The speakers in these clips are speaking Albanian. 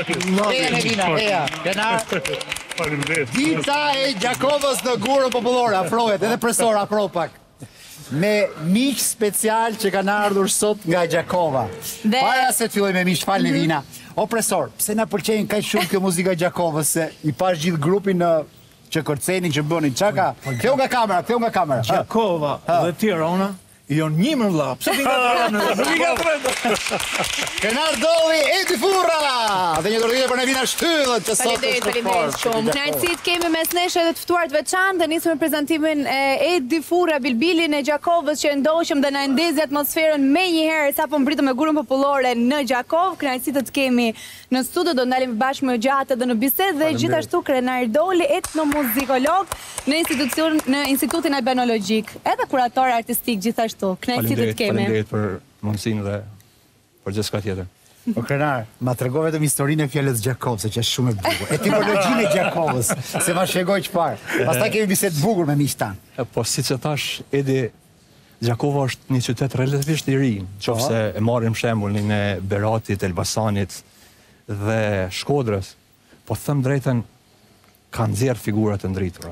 Eja në vina, eja. Krenar. Dita e Gjakovës në gurën popullore, afrohet, edhe presor, afro pak. Me miq special që kanë ardhur sot nga Gjakova. Para se të filloj me miq, falni vina. O presor, pse na pëlqejnë kaq shumë kjo muzika e Gjakovës, se i pash gjithë grupin që kërcenin, që bënin çaka. Ktheu nga kamera, Gjakova dhe Tirana janë një më vlla. Pse ti nga Krenar Dolli, Edi Furra! Dhe një dorëdhënie për Nevina Shtyllët që sot është Faleminderit shumë. Kënaqësitë kemi mes nesh edhe të ftuar të veçantë. Nisim me prezantimin e Edi Furra, Bilbilin e Gjakovës që ndoqëm dhe na ndezi atmosferën menjëherë sapo mbritëm me gurën popullore në Gjakovë. Kënaqësi të kemi në studio, do ndalim bashkë më gjatë edhe në bisedë dhe gjithashtu Krenar Dolli, etnomuzikolog në Institutin Albanologjik, edhe kurator artistik gjithashtu. Kënaqësi të kemi. Faleminderit për mundësinë dhe për gjithë s'ka tjetër. Po Krenar, ma tregove vetëm historinë e fjalës Gjakov, se që është shumë e bukur. Etimologjinë e Gjakovës, se ma shpjegoj çfarë. Pastaj kemi bisedë bukur me miq tan. Po siç e thash, Edi, Gjakova është një qytet relativisht i ri, nëse e marrim shembullin e Beratit, Elbasanit dhe Shkodrës, po them drejtën kanë nxjerr figura të ndritura.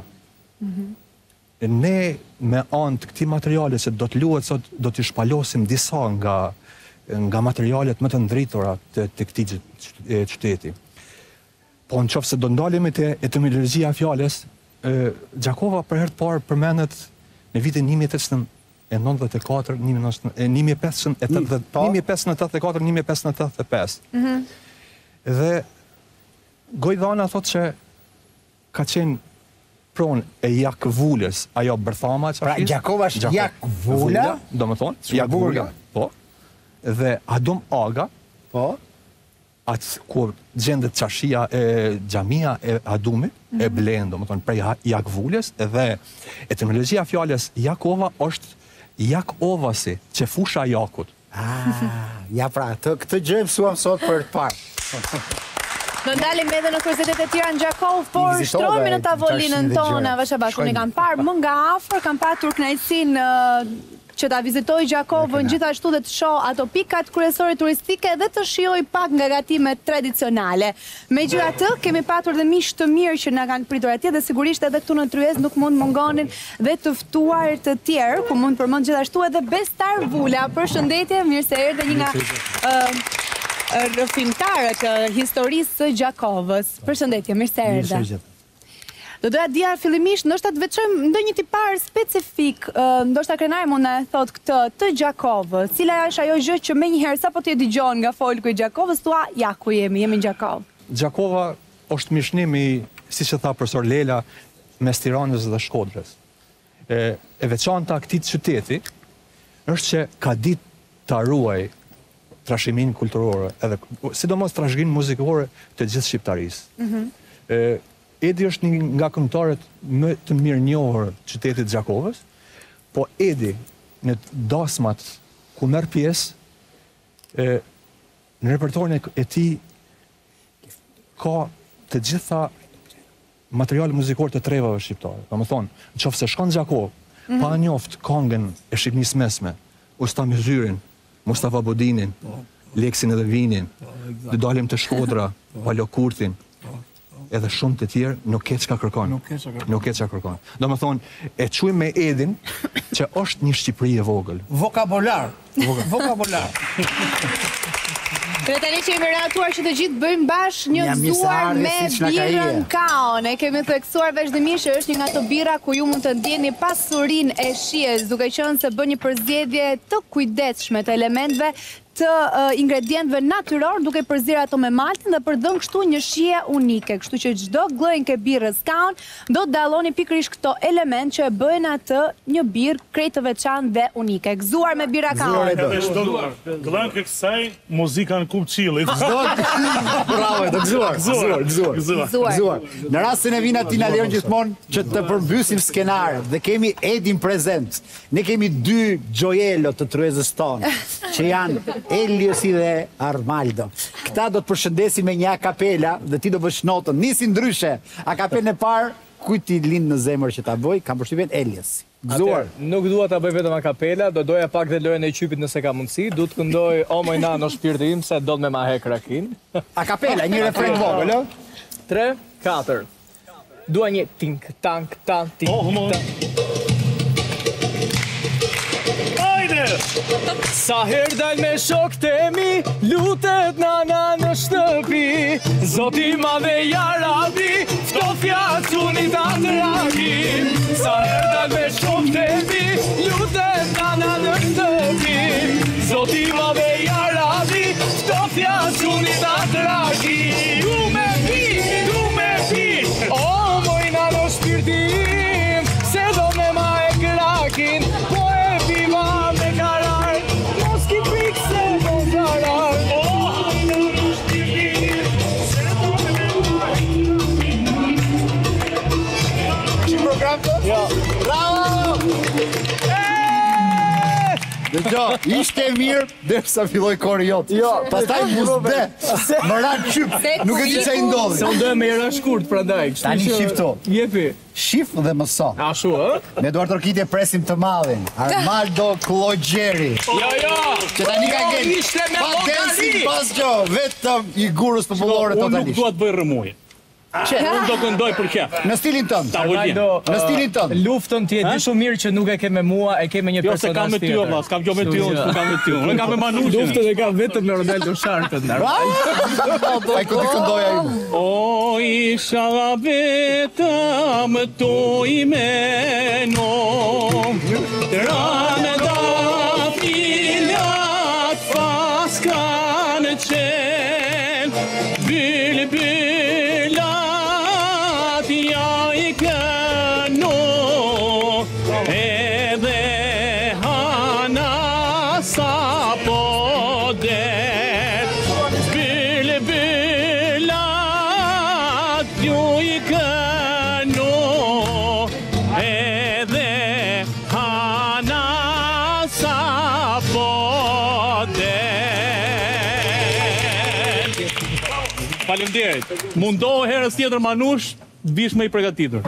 Ne me anë të këtij materiale që do të luhet sot, do t'i shpalosim disa nga materialet më të ndritura të këtij qyteti. Po nëse do ndalemi te etimologjia e fjalës, Gjakova për herë të parë përmendet në vitin 1894, 1584-1585. Dhe Gojdhana thot që ka qenë pronë e Jakvulës, ajo bërthama që Pra Gjakova është Jakvula, do më thonë, Jakvula, po, dhe Adom Aga, po, atë kur gjendet qashia e xhamia e Adumit, e blen, do më thonë, prej Jakvulës, dhe etimologjia fjalës Jakova është Jakovasi, që fusha Jakut. Ja pra, këtë gjë mësuam sot për të parë. Do ndalim edhe në kuriozitet e tjera në Gjakov, por shtrohemi në tavolinën tonë, Vashabashku ne kam parë më nga afër, kam patur kënaqësinë që ta vizitoj Gjakovën, gjithashtu dhe të shoh ato pikat kryesore turistike dhe të shijoj pak nga gatimet tradicionale. Megjithatë, kemi patur dhe miq të mirë që na kanë pritur atje dhe sigurisht edhe këtu në Tryezë nuk mund mungonin dhe të ftuar të tjerë, ku mund përmend gjithashtu edhe Bestar Vula. Përshëndetje, mirë se erdhe, një nga rrëfimtarët historisë së Gjakovës. Përshëndetje, mirë se erdhe. Do doja dija fillimisht, ndoshta të veçojmë ndonjë tipar specifik, ndoshta Krenar mund na thot këtë të Gjakovës. Cila është ajo gjë që menjëherë sapo ti e dëgjon nga folku i Gjakovës, thua, ja ku jemi në Gjakov. Gjakova është mishnimi, siç e tha profesor Lela, mes Tiranës dhe Shkodrës. E veçanta këtij qyteti është që ka ditë ta ruaj trashëgiminë kulturore, edhe sidomos trashëgiminë muzikore të gjithë shqiptarisë. Edi është një nga këngëtarët më të mirë njohur qytetit Gjakovës, po Edi në dasmat ku merr pjesë në repertorin e tij ka të gjitha materiale muzikore të trevave shqiptare. Domethënë, nëse shkon në Gjakovë, pa njoft këngën e Shqipnisë Mesme, Usta Myzyrin, Mustafa Bodinin, Leksin edhe Vinin, dhe dalim të Shkodra, Palo Kurtin, edhe shumë të tjerë, nuk ke çka kërkon. Nuk ke çka kërkon. Do më thonë, e quajmë me Edin, që është një Shqipëri e vogël. Vokabular. Dhe tani që jemi reatuar që të gjithë bëjmë bashkë një gëzuar me birën Kaon. E kemi theksuar vazhdimisht që është një nga ato bira ku ju mund të ndjeni pasurinë e shijes, duke qenë se bën një përzgjedhje të kujdesshme të elementeve të ingredientëve natyror, duke përzirë ato me maltin dhe përdhën kështu një shije unike. Kështu që çdo glënjë ke birrës Kaon do të dalloni pikërisht këto element që e bëjnë atë një birë krejt të veçantë dhe unike. Gëzuar me bira Kaon. Glënjë ke kësaj muzika në kupçillit. Bravo, do gëzuar. Në rastin e vinat ti na lejon gjithmonë që të përmbysim skenarët dhe kemi Edin prezent. Ne kemi dy Gjojello të Tryezës tonë, që janë Eliosi dhe Armaldo. Këta do të përshëndesin me një akapela dhe ti do bësh notën. Nisi ndryshe. Akapelën e parë, kujt ti lind në zemër që ta bëj, kam përshtypjen Elios. Gëzuar. Nuk dua ta bëj vetëm a kapela, do doja pak dhe lojën e qypit nëse ka mundësi. Du të këndoj O moj nano shpirti im se do me ma hek rakin. A kapela, një refren vogël, ë? 3, 4. Dua një tink, tank, tank, tink, tank. Hajde! Sa her dal me shok të mi, lutet nana në shtëpi. Zoti ma dhe jarabi, ftofja cunit atë ragi. Sa her dal me shok të mi, lutet nana në shtëpi. Zoti ma dhe jarabi, ftofja cunit atë ragi. Du me pi, o moj nano shpirtim, se do me ma e krakin, po e piva me karar, mos ki pik se do zarar. O moj nano shpirtim, se do me ma Që program të? Ja. Bravo! Dëgjo, ishte mirë derisa filloi kori jot. Jo, pastaj muzde. Më ran qyp. Nuk e di çfarë Se ndodhi. unë do me era shkurt prandaj. kështu Tani që- shifto. Jepi. Shif dhe mëso. Ashtu, ë? Me Eduard Orkitje presim të madhin. Armaldo Klogjeri. Jo. Që tani ka ngel. ishte me Pa vokali. dancing, pas gjo, vetëm i gurës popullore Unë nuk totalisht. dua të bëj rëmuje. Unë do këndoj për qef. Në stilin tënd. Tavolin. Në stilin tënd. Luftën ti e di shumë mirë që nuk e ke me mua, e ke me një Jo se personazh kam me ty, valla, s'kam gjo me ty, unë s'kam me ty. Unë kam me Manushin. Luftën e kam vetëm me Ronaldo Sharkët. Ai ku ti këndoj ai. O isha vetëm to i meno, Ranë da filat pas kanë qenë, Bilbilat ja i këno, edhe hana sa po det, Bilbilat ju i këno, edhe hana sa po det. Faleminderit. Mundohu herës tjetër Manush, bish më i përgatitur.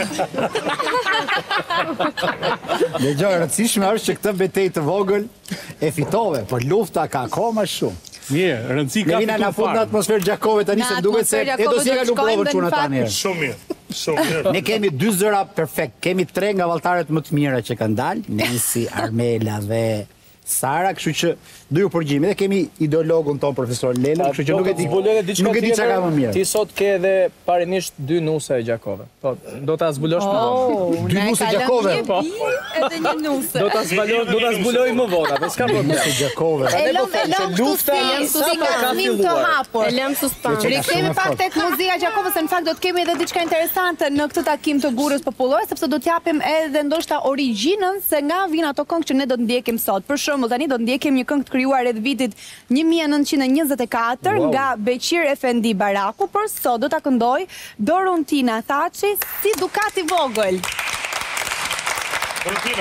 Dëgjoj, e rëndësishme është që këtë betejë të vogël e fitove, por lufta ka akoma shumë. Mirë, rëndësi ka Levina na fitu fut në fare. atmosferë Gjakove tani se Në duket se atmosferë e do si e Gjakove ka do të provën shkojmë, çuna dhe në tani. fakt- Shumë mirë. Shumë mirë. Ne kemi dy zëra perfekt. Kemi 3 nga valltarët më të mira që kanë dalë, Nancy, Armela dhe Sara, kështu që do ju përgjigjem. Dhe kemi ideologun ton profesor Lelën, kështu që nuk e di. Nuk e di çka ka më mirë. Ti sot ke edhe parimisht 2 nusa e Gjakove. Po, do ta zbulosh më vonë. Dy nuse Gjakove. Po. Edhe një nuse. Do ta zbuloj më vonë, apo s'ka problem. Nuse Gjakove. E lëm lufta kështu si ka kasmim të filluar. hapur. E lëm suspans. Rikthehemi pak tek muzika e Gjakovës, se në fakt do të kemi edhe diçka interesante në këtë takim të gurës popullore, sepse do t'japim edhe ndoshta origjinën se nga vijnë ato këngë që ne do të ndjekim sot. Për shembull, tani do të ndjekim një këngë të krijuar rreth vitit 1924 nga Beqir Efendi Baraku, por sot do ta këndoj Dorontina Thaçi, Si Dukati Vogël. Dorontina.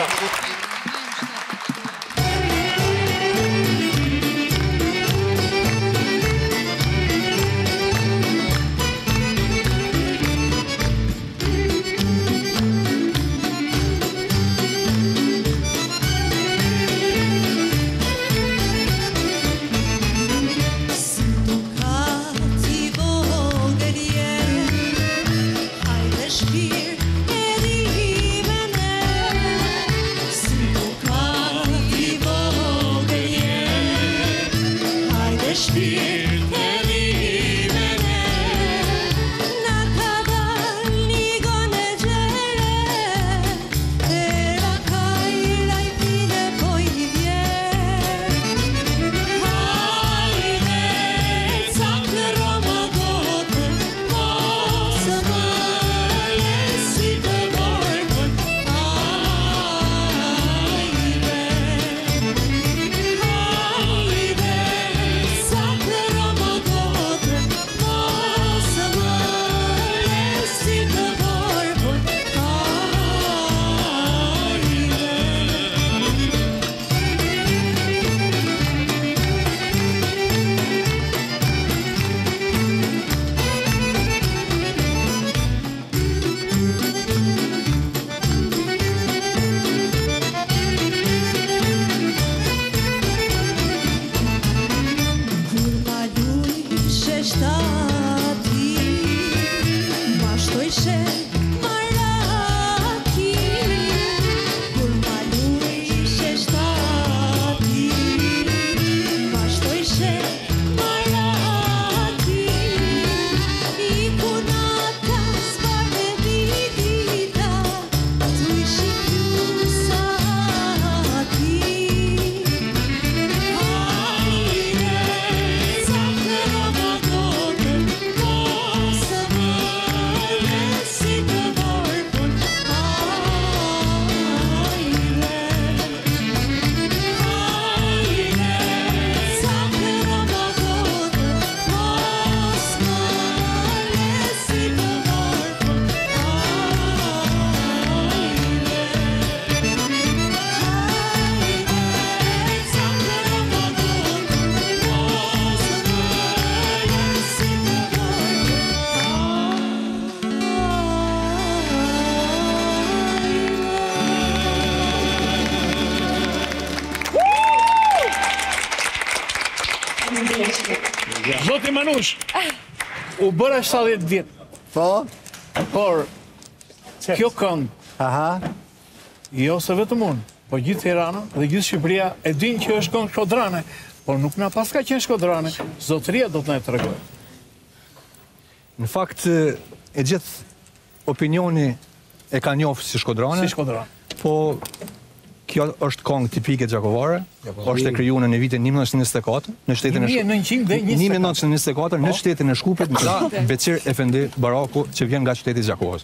Dukati vogël je, hajde shpirë e rime ne, si Zoti Manush, u bëra 70 vjet, Po? por kjo këngë, Aha. jo se vetëm unë, po gjithë Tirana dhe gjithë Shqipëria e din që është këngë shkodrane, por nuk na paska qenë shkodrane, zotëria do të na e tregojë. Në fakt, e gjithë opinioni e ka njofë si shkodrane, Si shkodrane. po kjo është këngë tipike gjakovare, është e krijuar në vitin 1924 në shtetin e 1924 në shtetin e Shkupit nga Beqir Efendi Baraku që vjen nga qyteti i Gjakovës.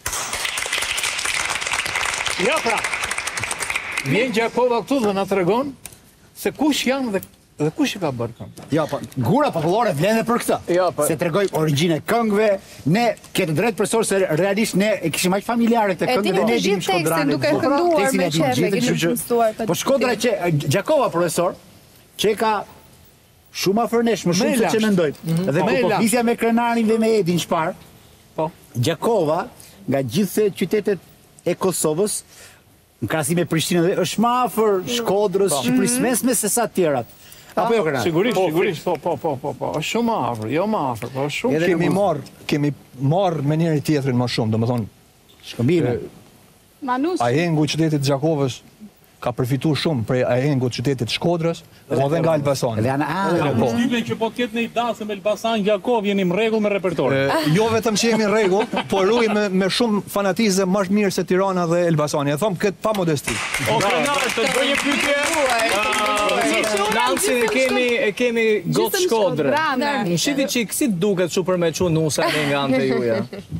Ja pra, vjen Gjakova këtu dhe na tregon se kush janë dhe kush i ka bërë këngë. Jo, po, gura popullore vlen edhe për këtë. Jo, po. Se tregoj origjinë e këngëve, ne kemi drejt profesor se realisht ne e kishim aq familjare këtë E këngë dini dhe ne të dimë gjithë tekstin Shkodrane. duke kënduar Tekstin me e dimë qefe, gjithë, keni kështu që- mësuar për Po Shkodra që Gjakova profesor, që e ka shumë afër nesh, më shumë se lashtë. që mendoj. Dhe Me po lashtë. nisja me Krenarin dhe me Edin Shpar. Po. Gjakova, nga gjithë qytetet e Kosovës, në krahasim me Prishtinën dhe është më afër Shkodrës, Shqipërisë mesme se sa të tjerat. Apo jo Krenar? Sigurisht, po, është shumë më afër, jo më afër, po është shumë. Kemi marrë me njëri tjetrin më shumë, domethënë Shkëmbime. Manush, ajengu i qytetit Gjakovës ka përfituar shumë prej ajengut qytetit Shkodrës dhe nga Elbasani. Dhe janë Po. Shtypen që po tjetë në i dasëm Elbasan, Gjakov, jeni në rregull me repertorin. Jo vetëm që jemi në rregull, por ruaj me shumë fanatizëm më mirë se Tirana dhe Elbasani. E them këtë pa modesti. O, Krenar, të të bëj një pyetje. Lancin e kemi gotë Shkodrë. Më shiti që kësi duket super me që nusa nga ante juja.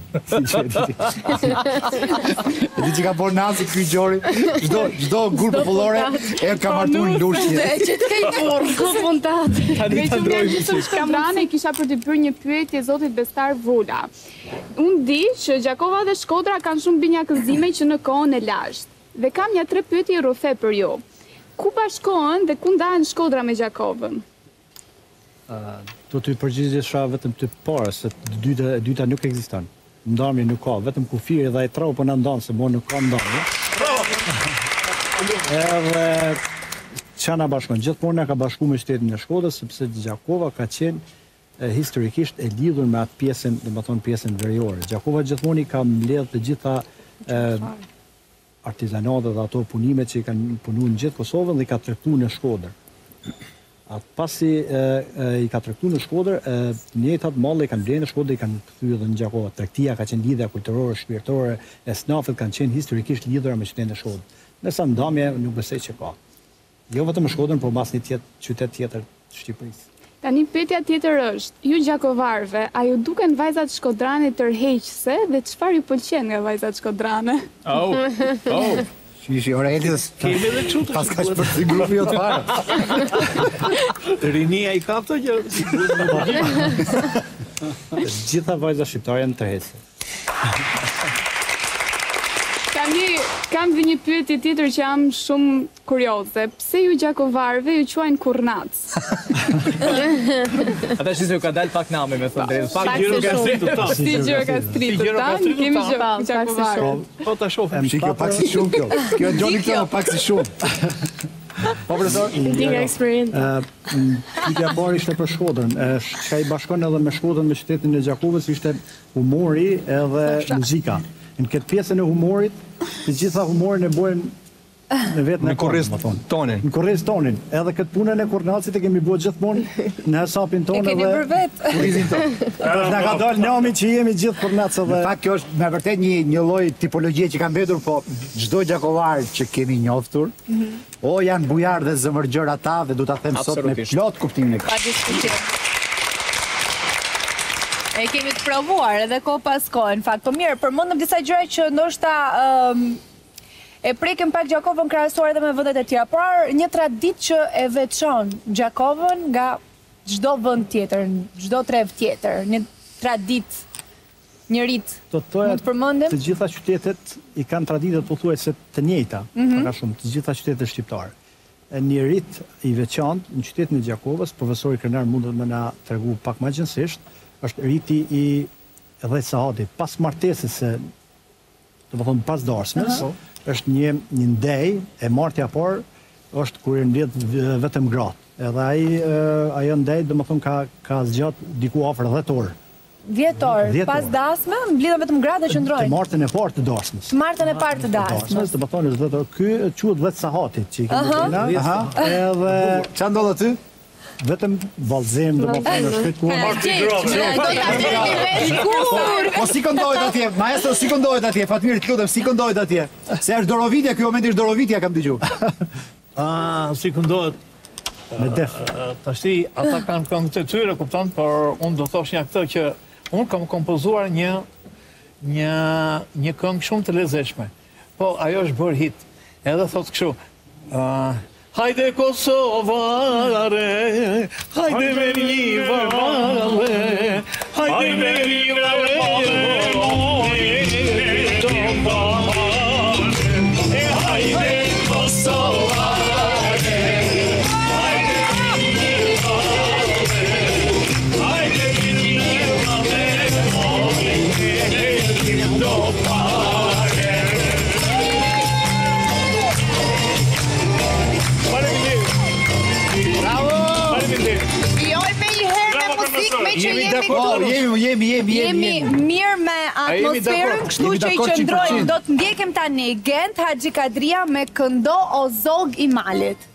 E di që ka bërë Nansi ky gjori, çdo gur popullore e ka martuar në lushje. Që të kej burë, ku puntat. me që nga gjithë Shkodrane kisha për të bërë një pyetje zotit Bestar Vula. Unë di që Gjakova dhe Shkodra kanë shumë binjakëzime që në kohën e lashtë. Dhe kam një 3 pyetje rrothe për ju. Ku bashkohen dhe ku ndahen Shkodra me Gjakovën? Do t'y përgjigjesha vetëm të parë, se e dyta nuk ekziston. Ndarmi nuk ka, vetëm kufiri dhe ai trau po na ndan se mo nuk ka ndarje. Edhe çana na bashkon, gjithmonë na ka bashkuar me shtetin e Shkodrës sepse Gjakova ka qenë historikisht e lidhur me atë pjesën, domethënë pjesën veriore. Gjakova gjithmonë i ka mbledh të gjitha artizanatet dhe ato punimet që i kanë punuar në gjithë Kosovën dhe i ka tregtuar në Shkodër. Atë pasi i ka tregtuar në Shkodër, njëjtat malle i kanë blerë në Shkodër, i kanë kthyer edhe në Gjakova. Tregtia ka qenë lidhja kulturore, shpirtërore, e snafet kanë qenë historikisht lidhura me qytetin e Shkodrës. Nësa ndamje nuk besoj që ka. Jo vetëm në Shkodrën, por mas një qytet tjetër të Shqipërisë. Tani pyetja tjetër është, ju Gjakovarve, a ju duken vajzat shkodrane tërheqëse dhe çfarë ju pëlqen nga vajzat shkodrane? Shishi, ora Elitës. Kemi edhe çutë. Pas ka shpërti grupi jo të parë. Rinia i ka këto gjë. Të gjitha vajzat shqiptare janë tërheqëse. Tani, kam dhe një pyetje tjetër që jam shumë kurioze. Pse ju Gjakovarve ju quajnë kurnac? Ata që ju ka dalë pak nami me thënë drejtë. Pak gjëra ka stritur ta. Si gjëra ka stritur ta? Kemi Gjakovarve. Po ta shohim. Shikjo pak si shumë kjo. Kjo Gjoni këto pak si shumë. Po profesor? Ndjenja experience. Pyetja parë ishte për Shkodrën. Çka i bashkon edhe me Shkodrën me qytetin e Gjakovës ishte humori edhe muzika. Në këtë pjesën e humorit, të gjitha humorin e bojnë në vetë Në kurriz tonin. Në kurriz tonin. Edhe këtë punën e kurnacit e kemi bërë gjithmonë në hesapin tonë E keni për vetë. kurrizin tonë. Na ka dalë nami që jemi gjithë kurnacë Në dhe fakt kjo është me vërtet një lloj tipologjie që ka mbetur, po çdo gjakovar që kemi njoftur, o janë bujar dhe zëmërgjër ata dhe du ta them sot me Absolutisht. plot kuptimin e Pa kësaj. diskutim. E kemi të provuar edhe ko pas kohë, në fakt. Po mirë, përmendëm disa gjëra që ndoshta e prekim pak Gjakovën krahasuar edhe me vendet e tjera, por një traditë që e veçon Gjakovën nga çdo vend tjetër, çdo trev tjetër, një traditë, një rit. do të thoya Mund të përmendim? të gjitha qytetet i kanë traditat pothuajse të njëjta, pak a shumë, të gjitha qytetet shqiptare. Një rit i veçantë në qytetin e Gjakovës, profesori Krenar mund të më na tregu pak më gjensisht, është riti i Dhejt Saadit, pas martesës së, domethënë pas darsmes, është një ndej e martja parë është kur e mbledh vetëm gratë. Edhe ajo ndaj, domethënë ka zgjat diku afër 10 orë. 10 orë, pas dasme, mblidhen vetëm gratë dhe qëndrojnë. Të martën e parë të dasmës. Martën e parë të dasmës. Domethënë është 10 orë. Ky quhet 10 sahatit që i kemi këna. Edhe ç'a ndodh aty? Vetëm vallëzim, domethënë është këtë Po si këndohet atje? Maestro, si këndohet atje? Fatmir, të lutem, si këndohet atje? Se është Dorovitja, ky momenti është Dorovitja, kam dëgjuar. Si këndohet? Me def. Tashti, ata kanë këngët e tyre, kupton, por unë do thosh një këtë që unë kam kompozuar një këngë shumë të lezetshme. Po, ajo është bërë hit. Edhe thotë kështu, hajde Kosovare, hajde me një vare, hajde me një vare, hajde Kosovare. Jemi mirë me atmosferën, kështu që i qëndrojmë. Do të ndjekim tani Gent Haxhikadria me Këndo o Zog i Malit.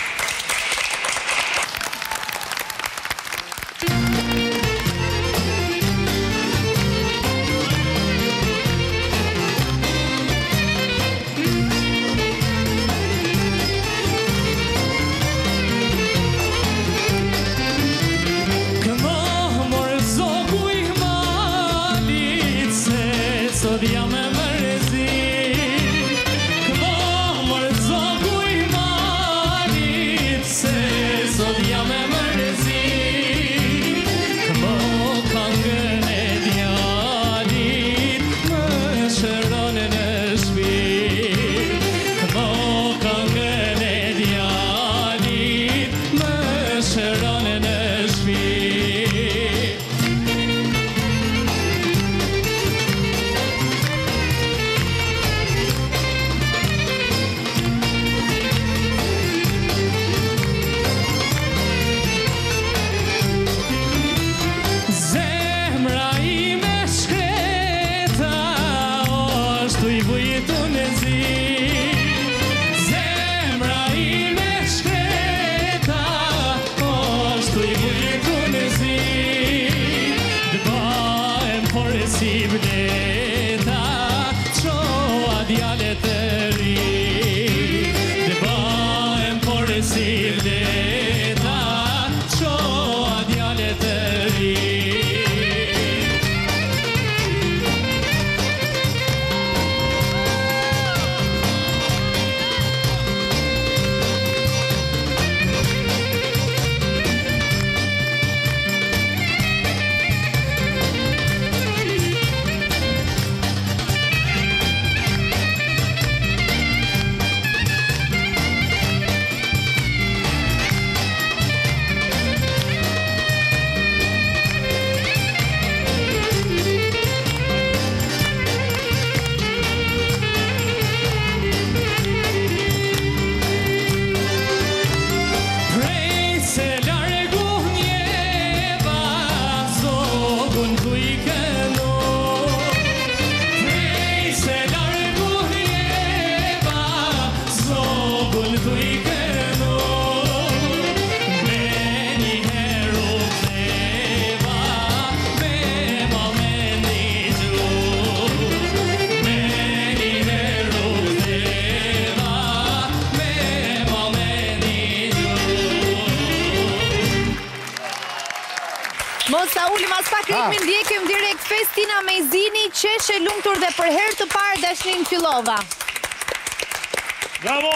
Ndjekim direkt Festina Mejzini, qeshe lumtur dhe për herë të parë dashnin fillova. Bravo!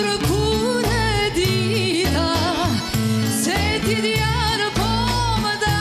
Se ti diar po më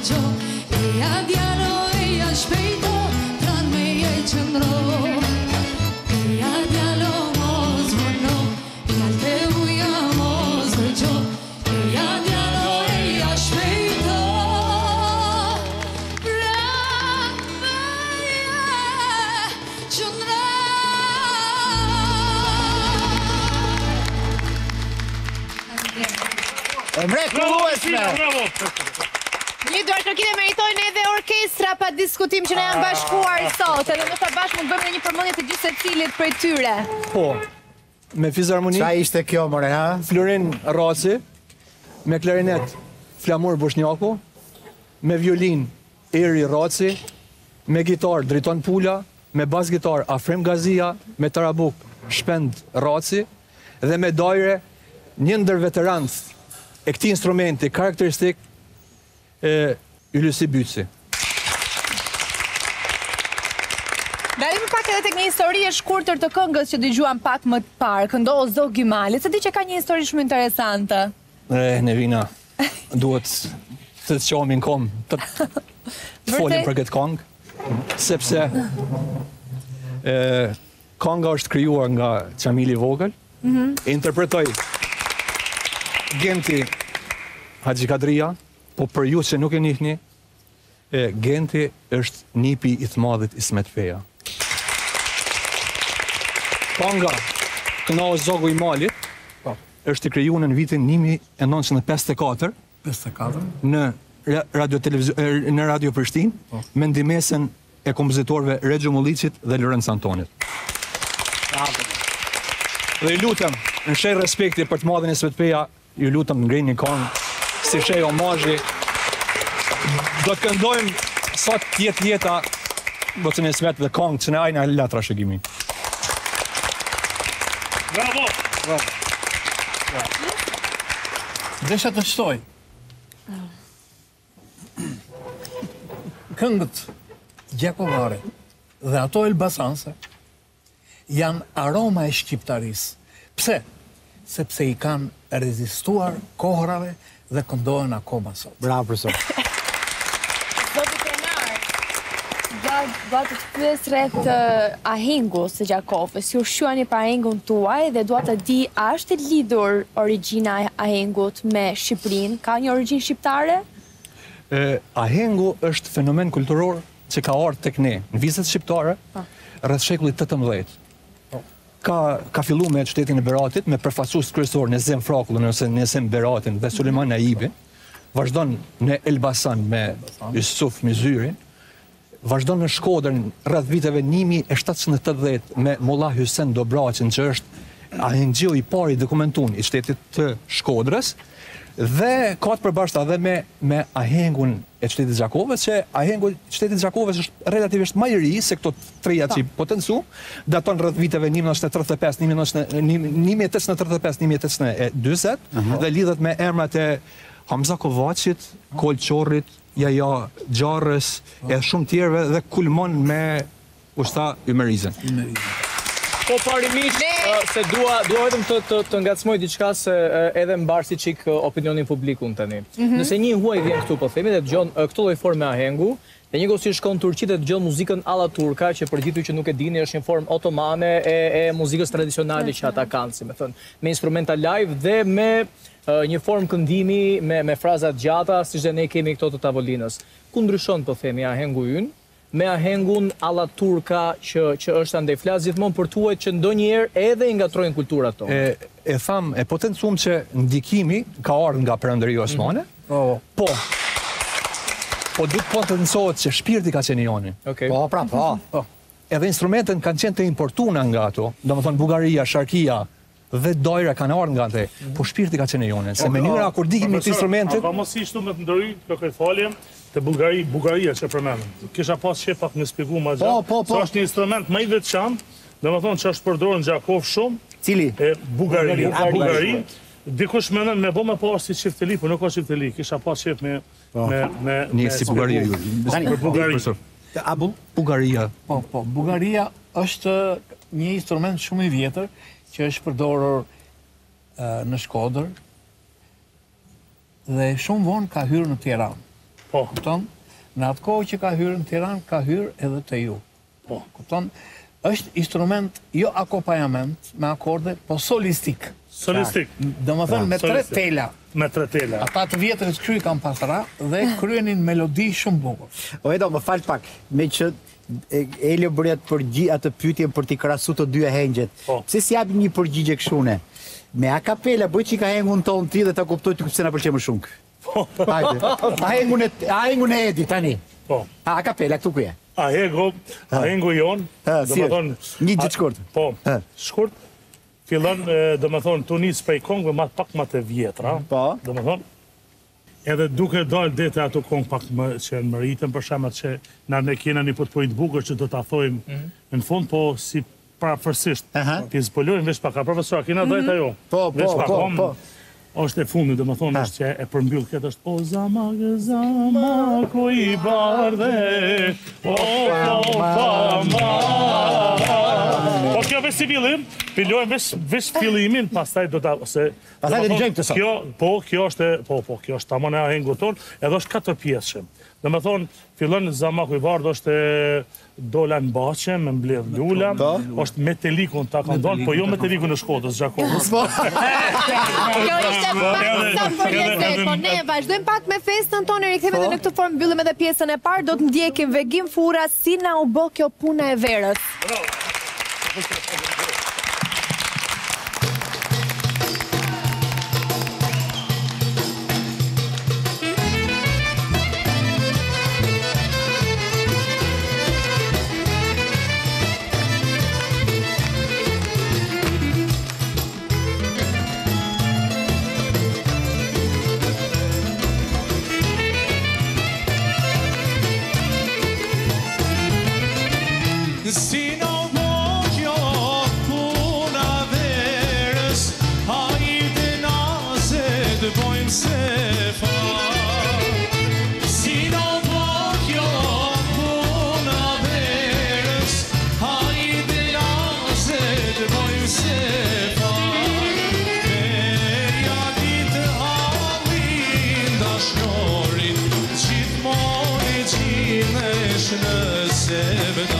gjo, eja djalo, eja shpejto, tran me je qëndro. Eja djalo mos vërno, fjall të uja mos dëgjo, eja djalo, eja shpejto, tran me je qëndro. E mrekullueshme. Liduar Kërkine meritojnë edhe orkestra pa diskutim që ne janë bashkuar sot, edhe ndoshta bashkë mund bëjmë në një përmendje të gjithë secilit prej tyre. Po, me fizarmoni, Qa ishte kjo, more, ha? Florin Raci, me klarinet Flamur Boshnjaku, me violin Eri Raci, me gitar Driton Pula, me bas gitar Afrem Gazia, me tarabuk Shpend Raci, dhe me dajre një ndër veteranët e këtij instrumenti karakteristik Ylysi Byçi. Dalim pak edhe tek një histori e shkurtër të këngës që dëgjuam pak më të parë, këndohë Zog Gjymali, se di që ka një histori shumë interesante. Nevina, duhet të të qohemi në kom të folim për këtë këngë, sepse kënga është krijuar nga Qamili Vogël, interpretoj Genti Haxhikadria, po për ju që nuk e njihni, Genti është nipi i të madhit Ismet Feja. Kënga Kënaqë Zogu i Malit është i krijuar në vitin 1954 në Radio Prishtinë me ndihmën e kompozitorëve Rexho Mulliçit dhe Lorenz Antonit. Dhe ju lutem, në shej respekti për të madhin Ismet Feja, ju lutem ngrini një këngë si shej omazhi. Do të këndojmë sa të jetë jeta botën e Ismet dhe këngë që ne ajna latra shëgimi. Bravo! Desha të shtoj. Këngët gjakovare dhe ato elbasanse janë aroma e shqiptarisë. Pse? Sepse i kanë rezistuar kohrave dhe këndohen akoma sot. Bravo, profesor. Zoti Krenar, do të pyes rreth ahengus së Gjakovës. Ju shquani për ahengun tuaj dhe dua të di, a është e lidhur origjina e ahengut me Shqipërinë? Ka një origjinë shqiptare? Ahengu është fenomen kulturor që ka ardhur tek ne në vizat shqiptare rreth shekullit 18. Ka fillu me qytetin e Beratit, me përfaqësues kryesor Nezem Frakullin ose Nezem Beratin dhe Sulejman Naibin, vazhdon në Elbasan me Yusuf Mizyrin, vazhdon në Shkodër rreth viteve 1780 me Molla Hysen Dobraçin, që është ahengjiu i parë i dokumentuar i qytetit të Shkodrës, dhe ka të përbashkëta edhe me ahengun e qytetit Gjakovës, që ahengu i qytetit Gjakovës është relativisht më i ri se këto treja që i potencu, daton rreth viteve 1935-1940 dhe lidhet me emrat e Hamza Kovaçit, Kol Qorrit, Jaja Gjarrës e shumë tjerëve dhe kulmon me ushta Ymerizën. Po parimisht se dua vetëm të ngacmoj diçka se edhe mbarsi çik opinionin publikun tani. Nëse një huaj vjen këtu po themi dhe dëgjon këtë lloj forme ahengu, dhe një gosi shkon në Turqi dhe dëgjon muzikën alla turka, që për gjithë që nuk e dini është një formë otomane e muzikës tradicionale që ata kanë, si me thënë, me instrumenta live dhe me një formë këndimi me frazat gjata, siç dhe ne kemi këto të tavolinës. Ku ndryshon po themi ahengu ynë me ahengun alla turka që është andaj flas gjithmonë për tuaj që ndonjëherë edhe i ngatrojnë kulturat tonë. E tham, e potencuam që ndikimi ka ardhur nga Perëndëria Osmane. Po duhet potencohet që shpirti ka qenë i joni. Po. Edhe instrumentet kanë qenë të importuara nga ato, domethënë Bullgaria, Sharkia dhe dojra kanë ardhur nga atë, po shpirti ka qenë i joni. Se mënyra kur dikim me këtë instrumentet. Pa mos ishtu me të ndërry kërkoj faljem të Bullgaria që përmendëm. Kisha pas shef pak me shpjegu më gjatë. Se është një instrument më i veçantë, domethënë që është përdorur në Gjakov shumë. Cili? Bullgari. Dikush mendon me bëmë pas si çifteli, por nuk ka çifteli. Kisha pas shef me një si Bullgaria. Bullgaria. Po, Bullgaria është një instrument shumë i vjetër që është përdorur në Shkodër dhe shumë vonë ka hyrë në Tiranë. Kupton? Në atë kohë që ka hyrë në Tiranë, ka hyrë edhe te ju. Kupton? Është instrument jo akompajament me akorde, po solistik. Solistik. Domethënë me 3 tela. Me 3 tela. Ata të vjetrit kry kanë pasra dhe kryenin melodi shumë bukur. O Edo, më fal pak, me që Elio bëri atë pyetjen për t'i krahasu të dyja hengjet. Pse si japi një përgjigje këshune? Me a cappella bëj që ka hengun ton ti dhe ta kuptoj ti pse na pëlqen më shumë. Hajde. A hengun e Edi tani. Po. A cappella këtu ku je? A hengu jon, domethënë një gjë shkurt. Po. Shkurt. Fillon domethënë tu nis prej kongëve pak më të vjetra. Po. Domethënë edhe duke dalë dete ato kongë pak më që më rritën për shembull që na ne kena një potpojë të bukur që do ta thojmë në fund, po si parafërsisht. Ti zbulojmë veç pak, profesor, kena drejt ajo. Po. Është e fundit, domethënë është që e përmbyll këtë është o zamak ko i bardhe o fama. Po kjo veç si fillim, fillojmë veç fillimin, pastaj do ta ose pastaj do dëgjojmë këtë sot. Kjo është tamam e hengu ton, edhe është 4 pjesëshëm. Domethënë fillon Zamaku i bardhë është dola në Baçe me mbledh lula, është metelikun ta kanë dhënë, po jo metelikun e Shkodrës, Gjakovës. Kjo ishte pak për lezetë, po ne vazhdojmë pak me festën tonë, rikthehemi edhe në këtë formë, mbyllim edhe pjesën e parë, do të ndjekim Vegim Fura si na u bë kjo puna e verës. Si në bokjo puna verës, hajde naze të bojmë se fa. Si në bokjo puna verës, hajde naze të bojmë se fa. Merja ditë halin dashnorin, gjithmoni gjinesh në sebda.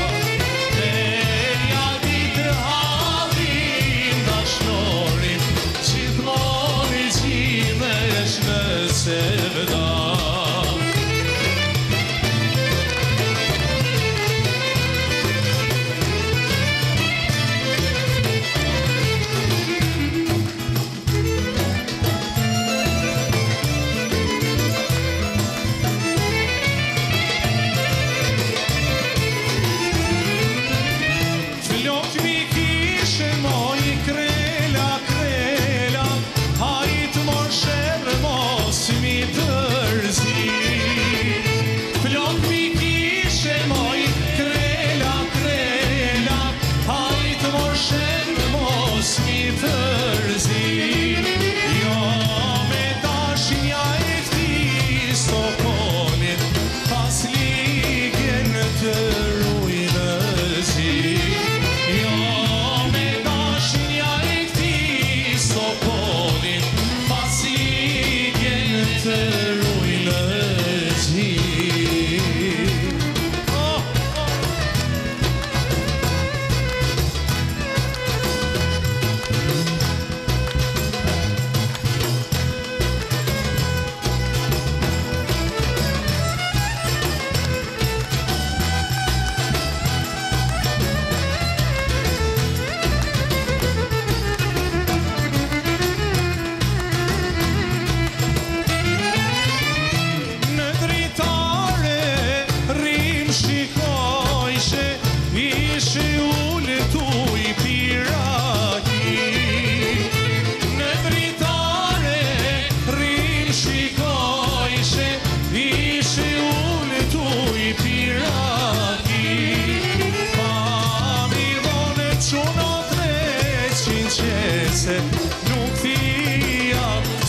Nuk thia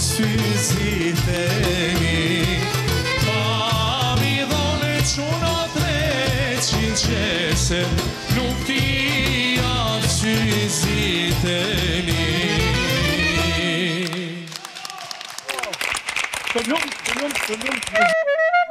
syzit e mi, pa mi dhone quna 300 qese, nuk thia syzit e mi. Të lumë.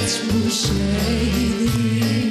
veç mu shehidri.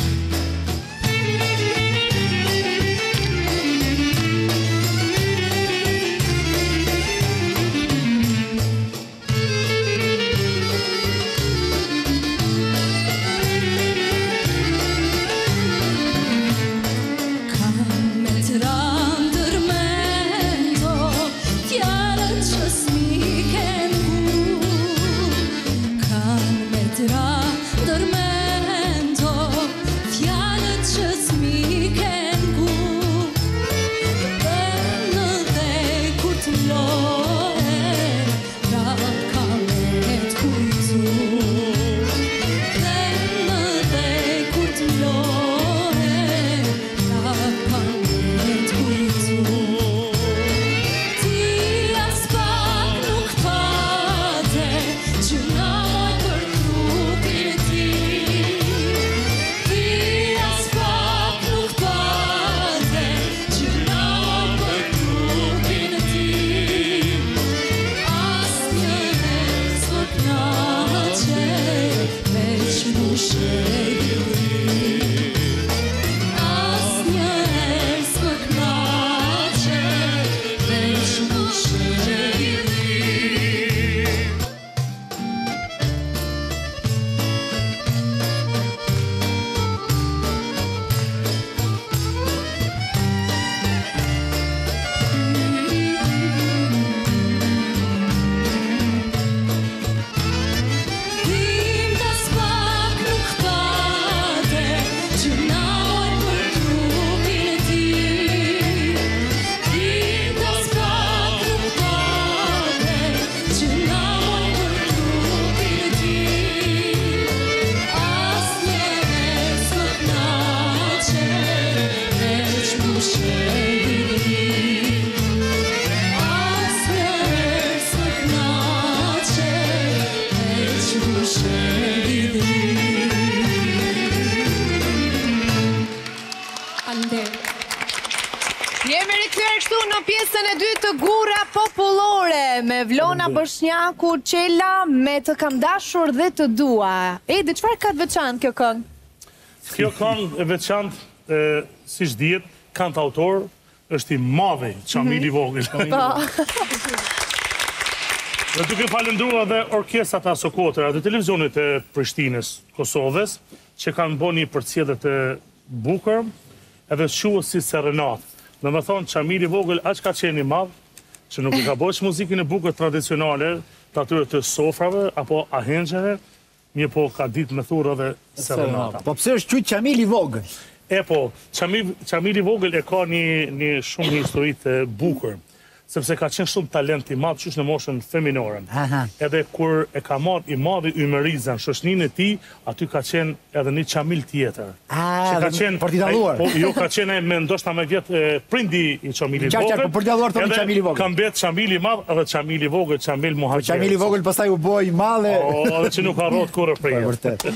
Jemi rikthyer këtu në pjesën e dytë të Gura Popullore me Vlona Boshnjaku, Çela, me Të kam dashur dhe të dua. Edi, çfarë ka të veçantë kjo këngë? Kjo këngë e veçantë, siç dihet, kantautor është i madhi Çamili Vogël. Dhe duke falendruar dhe orkestrat Asokotera dhe televizionit e Prishtinës, Kosovës, që kanë bërë një përcjellje të bukur, edhe quhet si serenat. Dhe me thonë, Çamili Vogël aq ka qenë i madh, që nuk e ka bërë muzikën e bukur tradicionale të atyre të sofrave, apo ahengjeve, mirë po ka ditë me thurë edhe serenata. Po pse është quajtur Çamili Vogël? E po, Çamili Vogël e ka një shumë histori të bukur, sepse ka qenë shumë talent i madh qysh në moshën feminore. Edhe kur e ka marrë i madhi Ymerizën, shoqërinë e tij, aty ka qenë edhe një Çamil tjetër. Që ka qenë për t'i dalluar. Po jo ka qenë me ndoshta më vjet prindi i Çamilit Vogël. Po për t'i dalluar tonë Çamili Vogël. Ka mbet Çamili i madh edhe Çamili Vogël, Çamil Muhaxhi. Çamili Vogël pastaj u bë i madh. Edhe që nuk harrohet kurrë prej. Vërtet.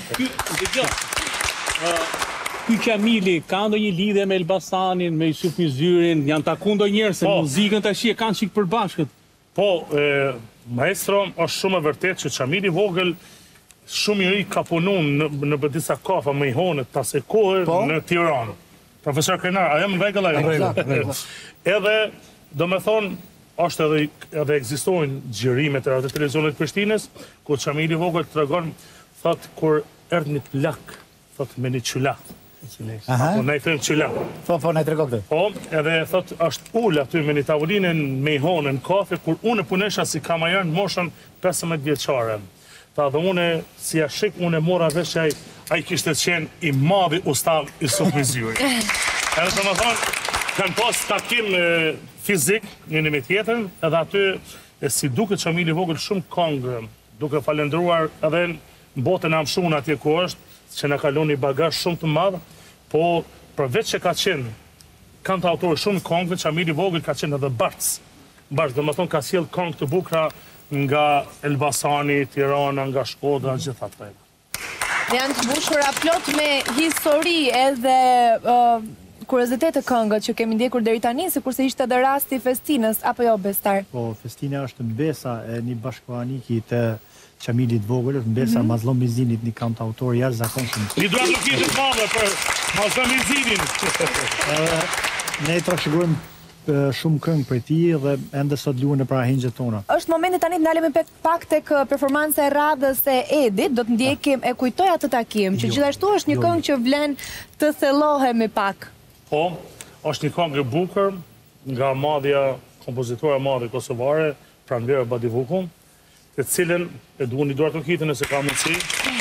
Ky Çamili ka ndonjë lidhje me Elbasanin, me Yusuf Mizyrin, janë taku ndonjëherë se muzikën tash e kanë çik përbashkët. Po, maestro, është shumë e vërtetë që Çamili Vogël shumë i ri ka punuar në disa kafe më i honët pas e kohë në Tiranë. Profesor Krenar, a jam në rregull ajo? Edhe, domethënë, është edhe ekzistojnë xhirimet e televizionit të Prishtinës, ku Çamili Vogël tregon, thotë kur erdhi një plak, thotë me një çulat. Po na i them çulat. Po na i tregon këtë. Po, edhe thotë është ul aty me një tavolinën me honën kafe kur unë punesha si kamajer në moshën 15 vjeçare. Tha dhe unë si ashik unë mora vesh ai kishte qenë i madhi ustav i Sofizjurit. Edhe të më thonë, kanë pas takim fizik një me tjetër, edhe aty si duke Çamili Vogël shumë këngë, duke falendruar edhe në botën e amshun atje ku është, që na kalon një bagazh shumë të madh, po përveç që ka qenë kantautor shumë këngëve, Çamili Vogël ka qenë edhe barc. Barc, domethënë ka sjell këngë të bukura nga Elbasani, Tirana, nga Shkodra, gjitha ato. Janë të mbushura plot me histori edhe kuriozitet të këngët që kemi ndjekur deri tani, sikurse ishte edhe rasti i Festinës apo jo Bestar? Po, Festina është mbesa e një bashkëkohaniki të Qamilit vogël, ndërsa Mazlum Mizinit një kantautor jashtëzakonshëm. Një duat nuk ishte të madhe për Mazlum Mizinin. Ne trashëgojmë shumë këngë për ti dhe ende sot luan në para hingjet tona. Është momenti tani të ndalemi pak tek performanca e radhës e Edit, do të ndjekim e kujtoj atë takim, që gjithashtu është një këngë që vlen të thellohemi pak. Po, është një këngë e bukur nga madhja kompozitore e madhe kosovare, Pranvera Badivuku, të cilën e duan një duart të kitën nëse ka mundësi.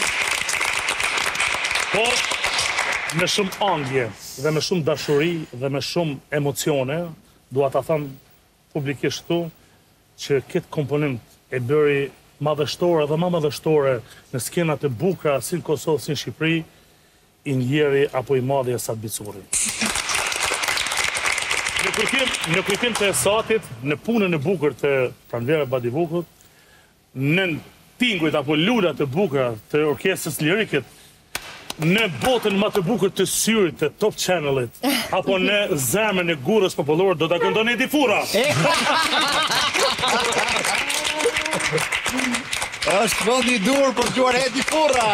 Po, me shumë andje dhe me shumë dashuri dhe me shumë emocione, dua ta them publikisht këtu që këtë komponent e bëri madhështore dhe më madhështore në skenat e bukura si në Kosovë si në Shqipëri, i Njeri apo i madhja Sat Bicuri. Në kujtim të Esatit, në punën e bukur të Pranvera Badivukut, në tingujt apo lulat të bukura të orkestrës lirikit, në botën më të bukur të syrit të Top Channelit, apo në zemrën e gurës popullore, do ta këndon Edi Furra. Është vend i dur për gjuar Edi Furra.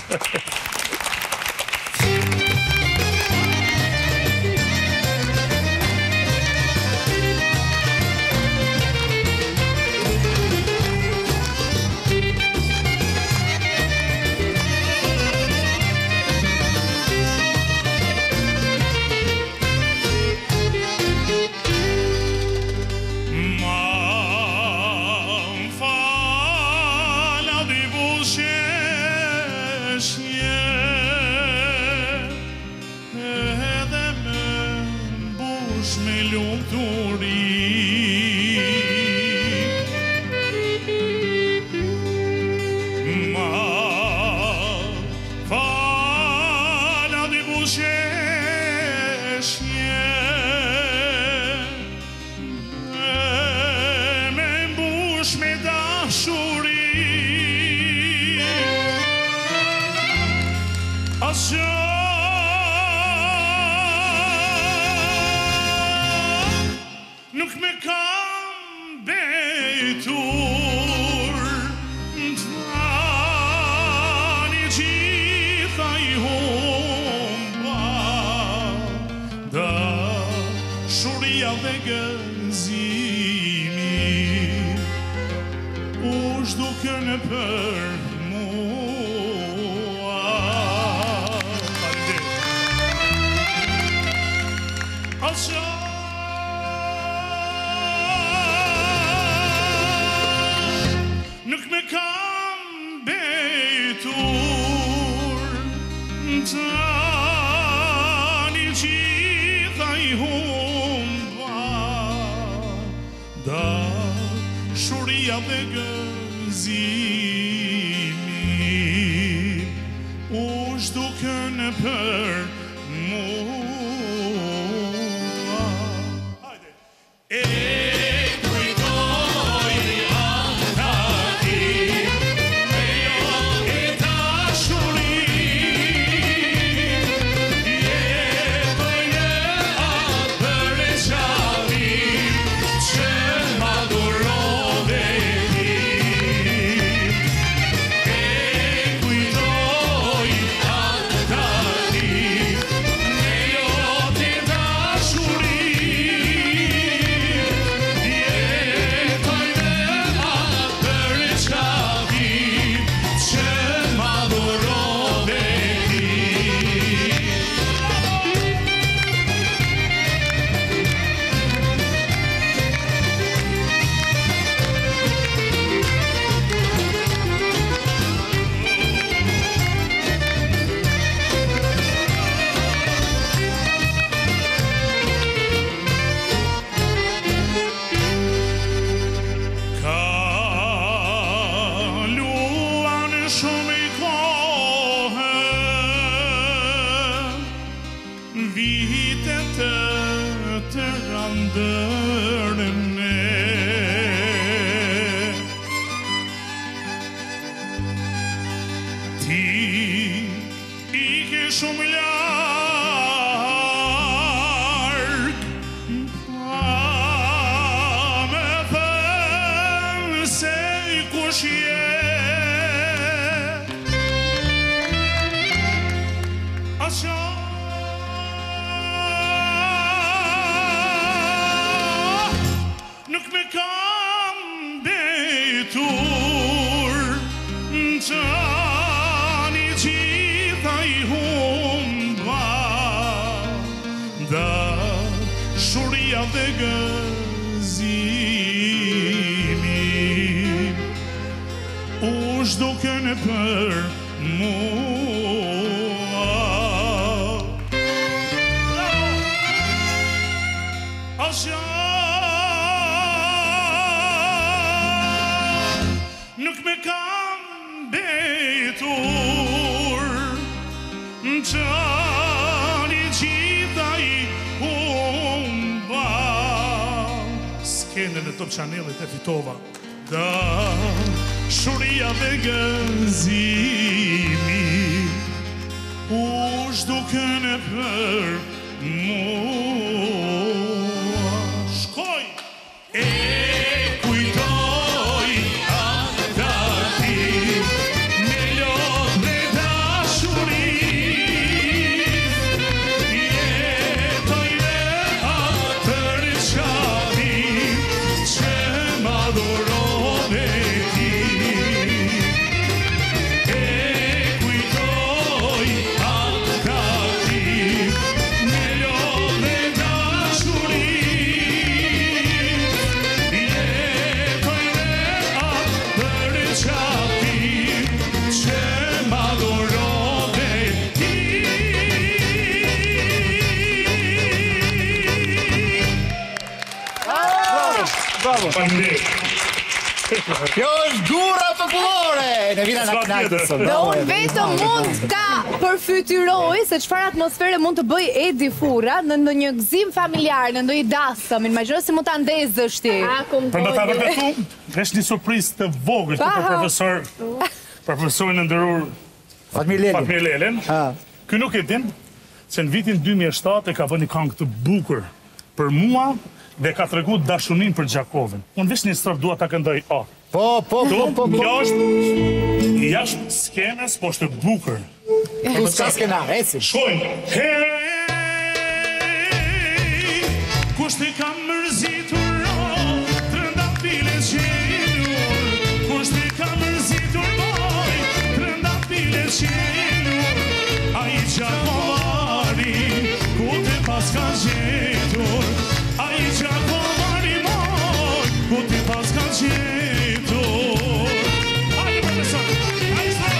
Nuk me kam betur tani gjitha i humba dashuria dhe gëzimi u zhdukën për nuk me kam betur tani gjitha i humba dashuria dhe gëzimi u zhdukën për mua. duken për mua. Asja nuk me kam betur qani gjitha i humba. Skenën e Top Channelit e fitova da shuria dhe gëzimi u shduken e për mua. Shkoj e kujtoj ata ti me lot dhe dashuri, jetoj dhe atër qati që m'adhurove ti. E kujtoj ata ti me lot dhe dashuri, jetoj dhe atër qati që m'adhurove ti. Bravo. Faleminderit. Kjo është gurra popullore! Në vina në knajtë sot. Dhe unë vetëm mund ta përfytyroj se çfarë atmosfere mund të bëj Edi Furra në ndonjë gëzim familjar, në ndonjë dasëm, imagjino se mund ta ndezësh ti. Për me ta vërtetu, është një surprizë të vogël të për profesorin e nderur Fatmir Lelen. Ky nuk e din se në vitin 2007 e ka vënë një këngë të bukur për mua dhe ka tregu dashunin për Gjakovën. Unë vesh një strof dua ta këndoj. Po. Kjo është jashtë skenës, po është bukur. Ku s'ka skenar, ecim. Shkojnë. Hey, kusht e ka mërzitur trëndafile qenur, kusht e ka mërzitur moj trëndafile qenur, a i Gjakovari ku te pas ka gjetur, a i Gjakovari moj ku te pas ka gjetur. Hajde profesor, hajde sra.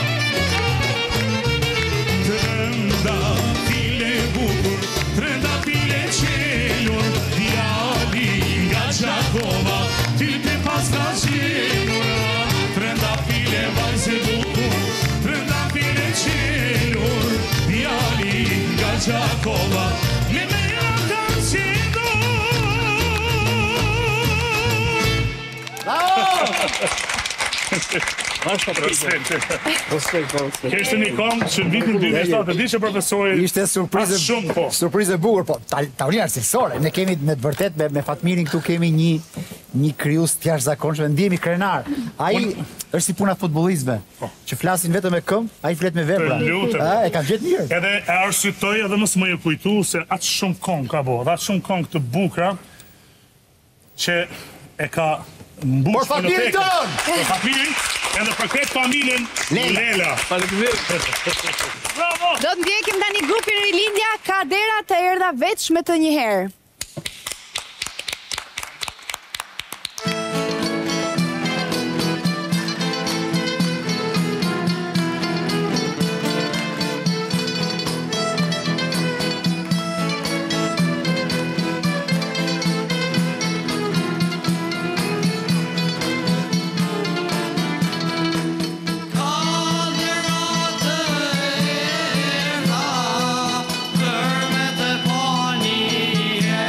Trëndafile bukur, trëndafile qenur, djali nga Gjakova, ti te pas ka gjetur. Trëndafile vajze bukur, trëndafile qenur, djali nga Gjakova, me meja kanë Kështë një këngë që në vitin 2007 e di që profesori ishte surprizë e bukur, po tavolina arsimsore. Ne kemi me të vërtet me Fatmirin këtu kemi një krijues të jashtëzakonshëm, ndihemi krenar. Ai është si puna futbollistëve, që flasin vetëm me këmbë, ai flet me vepra. E ka gjetë mirë. Edhe e arsyetoj edhe mos më ju kujtu se atë shumë këngë ka bo, dhe atë shumë këngë të bukura që e ka mbush. Por Fatmirin ton! Por Fatmirin edhe për këtë familjen Lela. Bravo! Do të ndjekim tani grupin Rilindja, ka dera të erdha vetëm të një herë. Tërmet e pani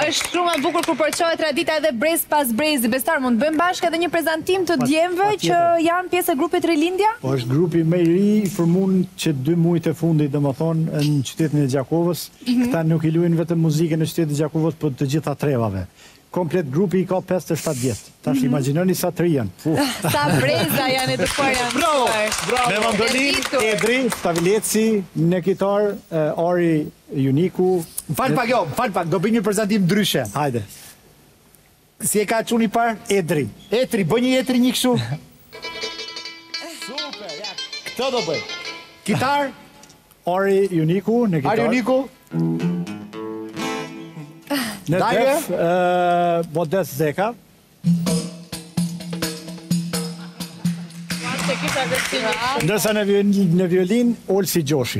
Është shumë e bukur kur përçohet tradita edhe brez pas brezi. Bestar, mund bëjmë bashkë edhe një prezantim të djemve që janë pjesë e grupit Rilindja? Po është grupi më i ri i formuar që 2 muajt e fundit, domethënë në qytetin e Gjakovës. Këta nuk i luajnë vetëm muzikën në qytetin e Gjakovës, por të gjitha trevave. Komplet grupi i ka 57 vjet. Tash imagjinoni sa të janë. Sa breza janë edukuar janë. Bravo. Me mandolin, Edri, Stavileci, në kitar, Ari Uniku. Fal pak, do bëj një prezantim ndryshe. Hajde. Si e ka çuni par? Edri. Etri, bëj një etri një kështu. Super, ja. Këtë do bëj. Kitar? Ari Uniku, në kitar. Ari Uniku. Në def, Modest Zeka. Ndërsa në violin, Olsi Gjoshi.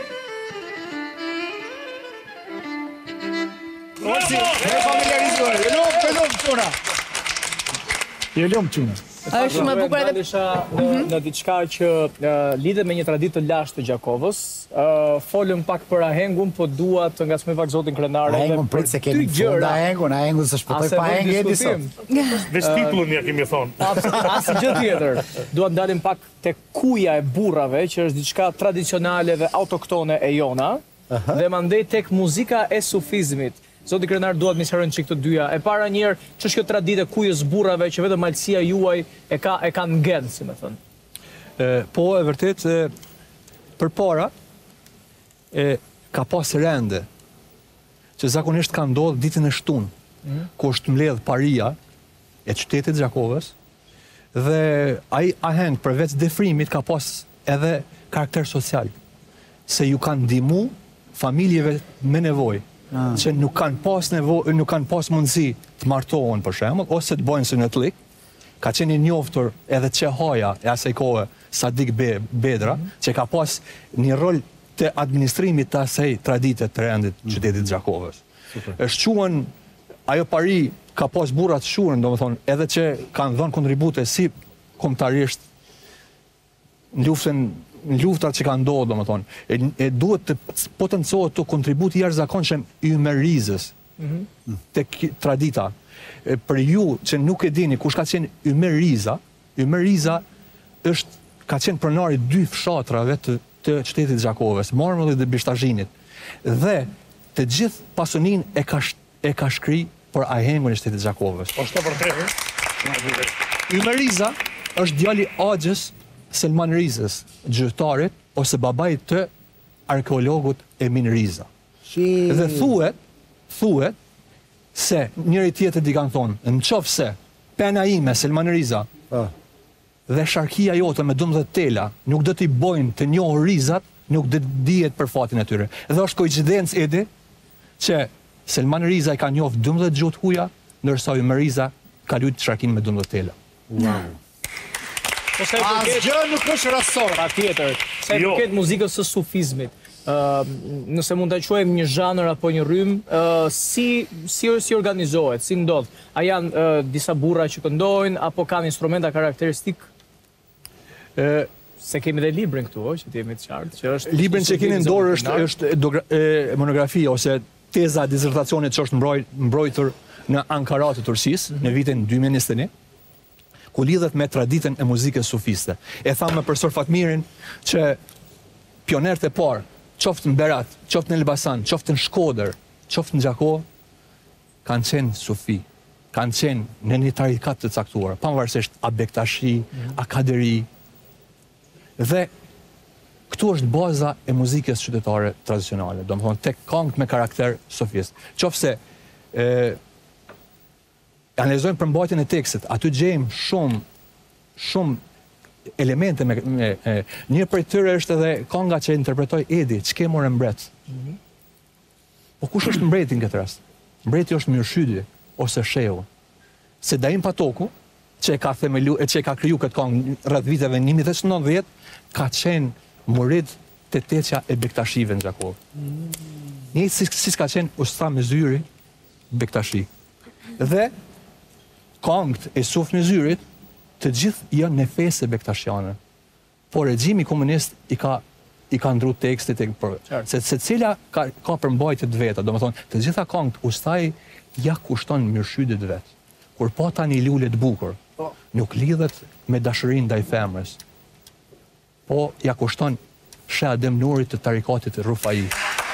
Olsi, me familiarizuar. Jelom, quna. Jelom, quna. Është më bukur edhe në diçka që lidhet me një traditë të lashtë të Gjakovës. Folëm pak për ahengun, po dua të ngacmoj pak zotin krenar. Ahengun prit se kemi fund ahengun se shpëtoj pa aheng e sot. Veç titullin ja kemi thonë. Asë gjë tjetër. Dua të ndalim pak te kuja e burrave, që është diçka tradicionale dhe autoktone e jona, dhe mandej tek muzika e sufizmit. Zoti krenar, duat më sqarojnë çik të dyja. E para njëherë, ç'është kjo traditë e kujës burrave që vetëm malësia juaj e ka ngel, si më thënë. Po, e vërtet, përpara ka pas rende që zakonisht ka ndodhur ditën e shtunë, ku është mbledh paria e qytetit Gjakovës, dhe ai aheng përveç defrimit ka pas edhe karakter social, se ju kanë ndihmu familjeve me nevojë, që nuk kanë pas mundësi të martohen për shembull, ose të bëjnë synetlik. Ka qenë i njoftur edhe Çehaja e asaj kohe, Sadik Bedra, që ka pas një rol të administrimit të asaj tradite të rendit qytetit Gjakovës. Është quhen, ajo pari ka pas burra të shurën, domethënë, edhe që kanë dhënë kontribute si kombëtarisht në luftat që kanë ndodhur, domethënë, e duhet të potencohet të kontributi jashtëzakonshëm i Ymerizës tek tradita. Për ju që nuk e dini kush ka qenë Ymeriza ka qenë pronari 2 fshatrave të qytetit Gjakovës, Marmullit dhe Bishtazhinit. Dhe të gjithë pasuninë e ka shkri për ahengun e qytetit Gjakovës. Po shto për tretë. Ymeriza është djali Axhës Selman Rizës, gjyhtarit ose babait të arkeologut Emin Riza. Dhe thuhet se njëri tjetër di kanë thonë, në qoftë se pena ime Selman Riza dhe sharkia jote me 12 tela nuk do t'i bojnë të njohur Rizat, nuk do të dihet për fatin e tyre. Dhe është koincidencë Edi që Selman Riza i ka njohur 12 gjuhë huja, ndërsa Ymeriza ka luajtur sharkin me 12 tela. Wow. Asgjë nuk është rasor. Patjetër. Sa i përket muzikës së sufizmit, nëse mund ta quajmë një zhanër apo një rrym, si organizohet, si ndodh? A janë disa burra që këndojnë apo kanë instrumenta karakteristik? Se kemi dhe librin këtu, që t'jemi të qartë, që është... Librin që keni në dorë është monografia ose teza disertacionit që është mbrojtur në Ankara të Turqisë në vitin 2021, ku lidhet me traditën e muzikës sufiste. E thamë me profesor Fatmirin që pionerët e parë, qoftë në Berat, qoftë në Elbasan, qoftë në Shkodër, qoftë në Gjakov, kanë qenë sufi, kanë qenë në një tarikat të caktuar, pavarësisht a Bektashi, a Kaderi. Dhe këtu është baza e muzikës qytetare tradicionale, domethënë tek këngët me karakter sufist. Qofse analizojmë përmbajtjen e tekstit, aty gjejmë shumë elemente një prej tyre është edhe kënga që interpretoi Edi, ç'ke more mbret. Po kush është mbreti në këtë rast? Mbreti është Myrshydhi ose Shehu. Se Daim Patoku, që e ka kriju këtë këngë rreth viteve 1990, ka qenë murid të teqja e Bektashive në Gjakov. Njëjtë si ka qenë Usta Myzyri Bektashi. Dhe këngët e Suf Myzyrit të gjithë janë në fesë bektashiane. Por regjimi komunist i ka ndru tekstit se cila ka përmbajtje të veta. Do më thonë, të gjitha këngët Ustaj ja kushton mirëshydet vetë. Kur po ta një lule të bukur, nuk lidhet me dashurin ndaj femrës, po ja kushton Sheh Ademnurit të tarikatit të Rufai.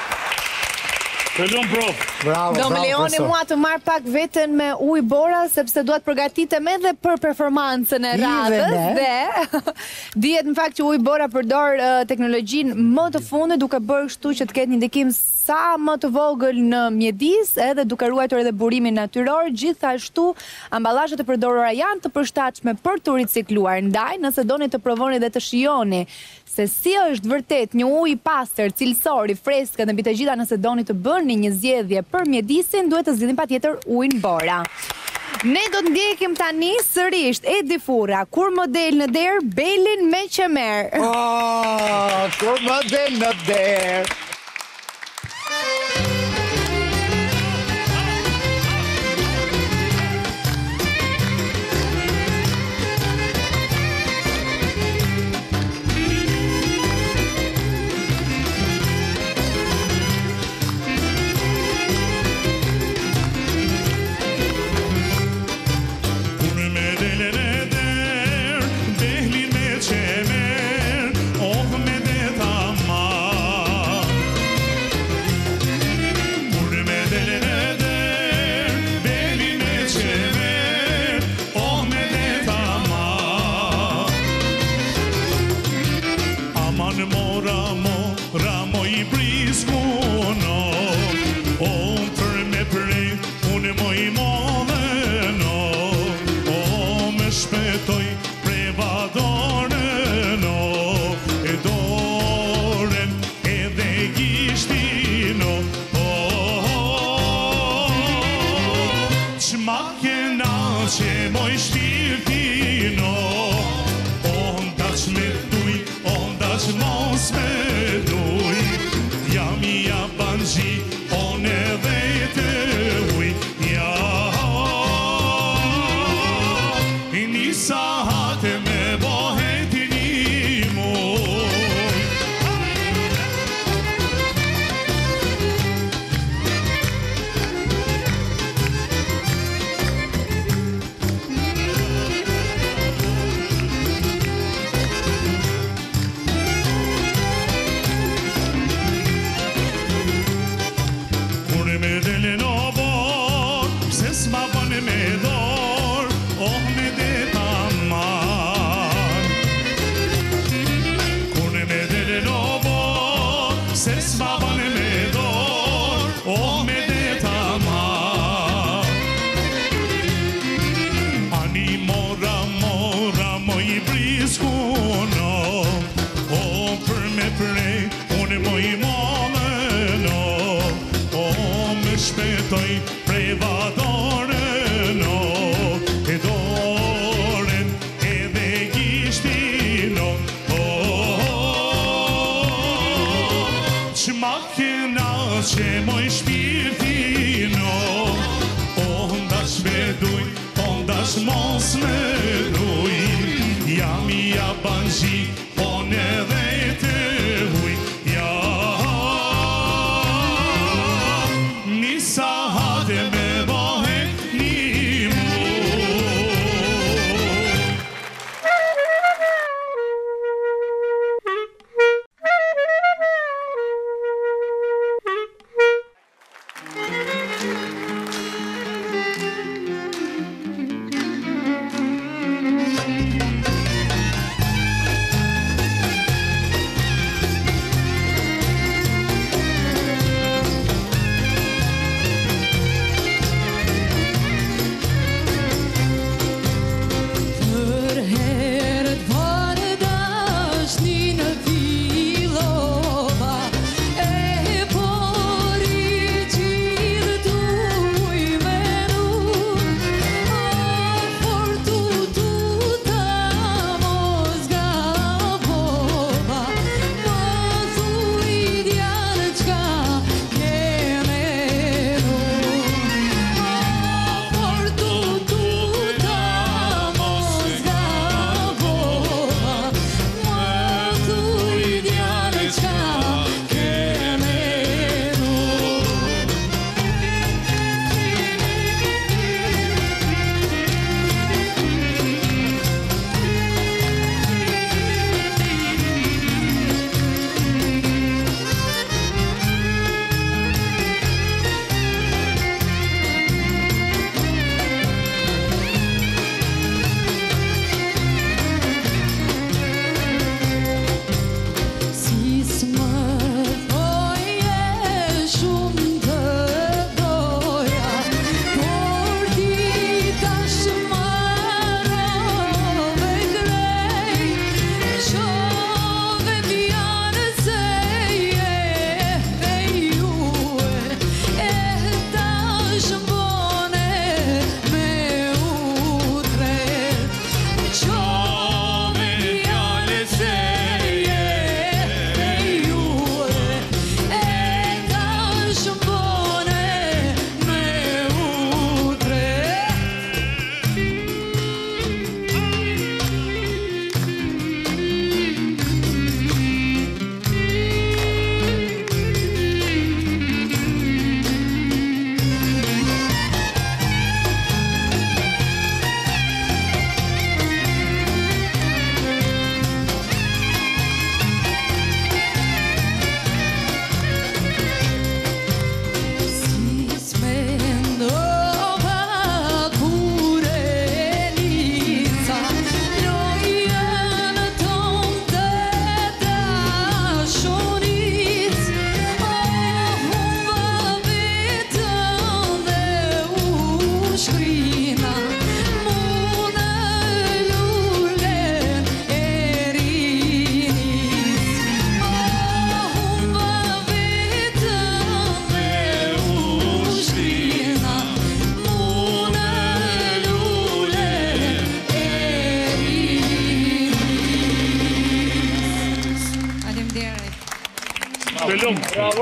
Pelon prof. Bravo, Do më lejoni mua të marr pak veten me ujë bora sepse dua të përgatitem edhe për performancën e radhës dhe dihet në fakt që ujë bora përdor teknologjinë më të fundit duke bërë kështu që të ketë një ndikim sa më të vogël në mjedis edhe duke ruajtur edhe burimin natyror. Gjithashtu amballazhet e përdorura janë të përshtatshme për të ricikluar. Ndaj, nëse doni të provoni dhe të shijoni se si është vërtet një ujë i pastër, cilësor, i freskët dhe mbi të gjitha nëse doni të bëni një zgjedhje për mjedisin, duhet të zgjidhni patjetër ujin bora. Ne do të ndjekim tani sërish Edi Furra, kur më del në derë, Belin me qemer. Kur më del në derë.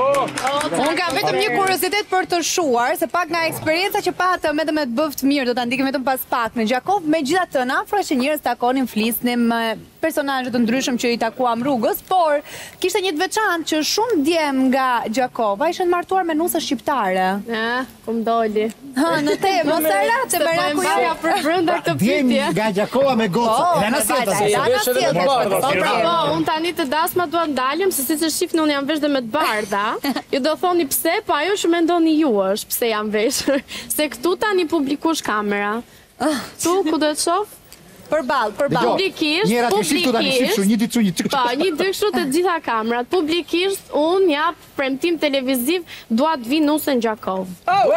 Unë kam vetëm një kuriozitet për të shuar, se pak nga eksperienca që patëm edhe me të bëftë mirë, do ta ndikim vetëm pas pak në Gjakov, megjithatë në afro që njerëz takonin, flisnim personazhe të ndryshëm që i takuam rrugës, por kishte një të veçantë që shumë djem nga Gjakova ishin martuar me nuse shqiptare. Ku m'doli. Në te, mos e rate, baraku jo. Për brenda këtë pyetje. Djem nga Gjakova me gocë. Elana Sjellta. Po, unë tani të dasma dua ndalim, se siç e shifni unë jam vesh dhe me të bardha. Ju do thoni pse, po ajo që mendoni ju është pse jam veshur. Se këtu tani publikush kamera. Tu ku do të shoh? Përballë. Publikisht, një ditë kështu të gjitha kamerat. Publikisht, unë jap premtim televiziv, dua të vi nusën Gjakov.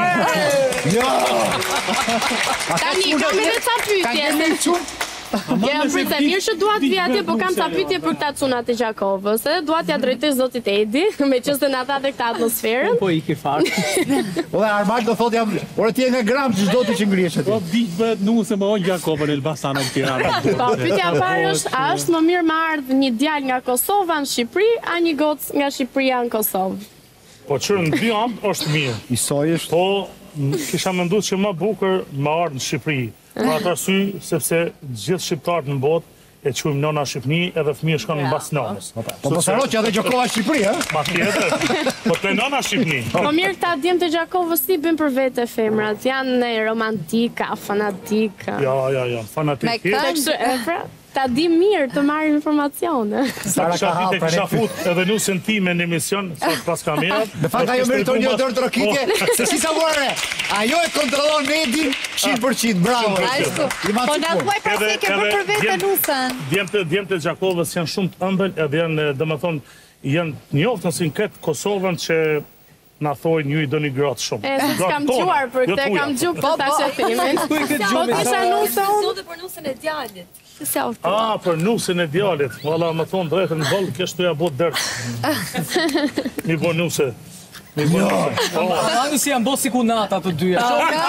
Tani, kam edhe ca pyetje. Jam pritse mirë që dua të vi atje, po kam ca pyetje për këta çunat e Gjakovës. Edhe dua t'ja drejtoj zotit Edi, meqense na tha tek këtë atmosferën. Po iki fare. Ore Armand do thotë jam, ore ti nga gram që çdo ti që ngrihesh aty. Po ditë nuse më on Gjakovën Elbasan në Tiranë. Po pyetja e parë është, a është më mirë më ardh një djalë nga Kosova në Shqipëri, a një gocë nga Shqipëria në Kosovë? Po që në dy anë është mirë. Isoj është. Po kisha menduar që më bukur më ardh në Shqipëri. Për atë arsye sepse gjithë shqiptarët në botë e quajmë nona Shqipëni edhe fëmijë shkon mbas nonës. Po mos haro që edhe Gjakova Shqipëri, ë? Patjetër. Po te nona Shqipëni. Po mirë, këta djemt e Gjakovës si bën për vete femrat? Janë romantika, fanatika. Ja, fanatik. Ta di mirë të marrim informacione. Sa kisha fut edhe nusën time në emision, sa pas kamerat. Me fakt ajo meriton një dorë trokitje, se si sa vuare. Ajo e kontrollon Edin 100%, bravo. Po na thuaj pra se ke për vete nusën. Djemtë e Gjakovës janë shumë të ëmbël edhe janë, domethënë, janë njoftën si në këtë Kosovën që na thojnë ju i doni gratë shumë. Se s'kam gjuar për këtë, kam gjuar për ta shëtimin. Po kisha nusën unë për nusën e djalit. Për nusën e djalit. Valla, më thonë drejtën në bëllë, kështu ja bot dërë. Mi bo nuse. Anu si janë bosi ku nata të dyja.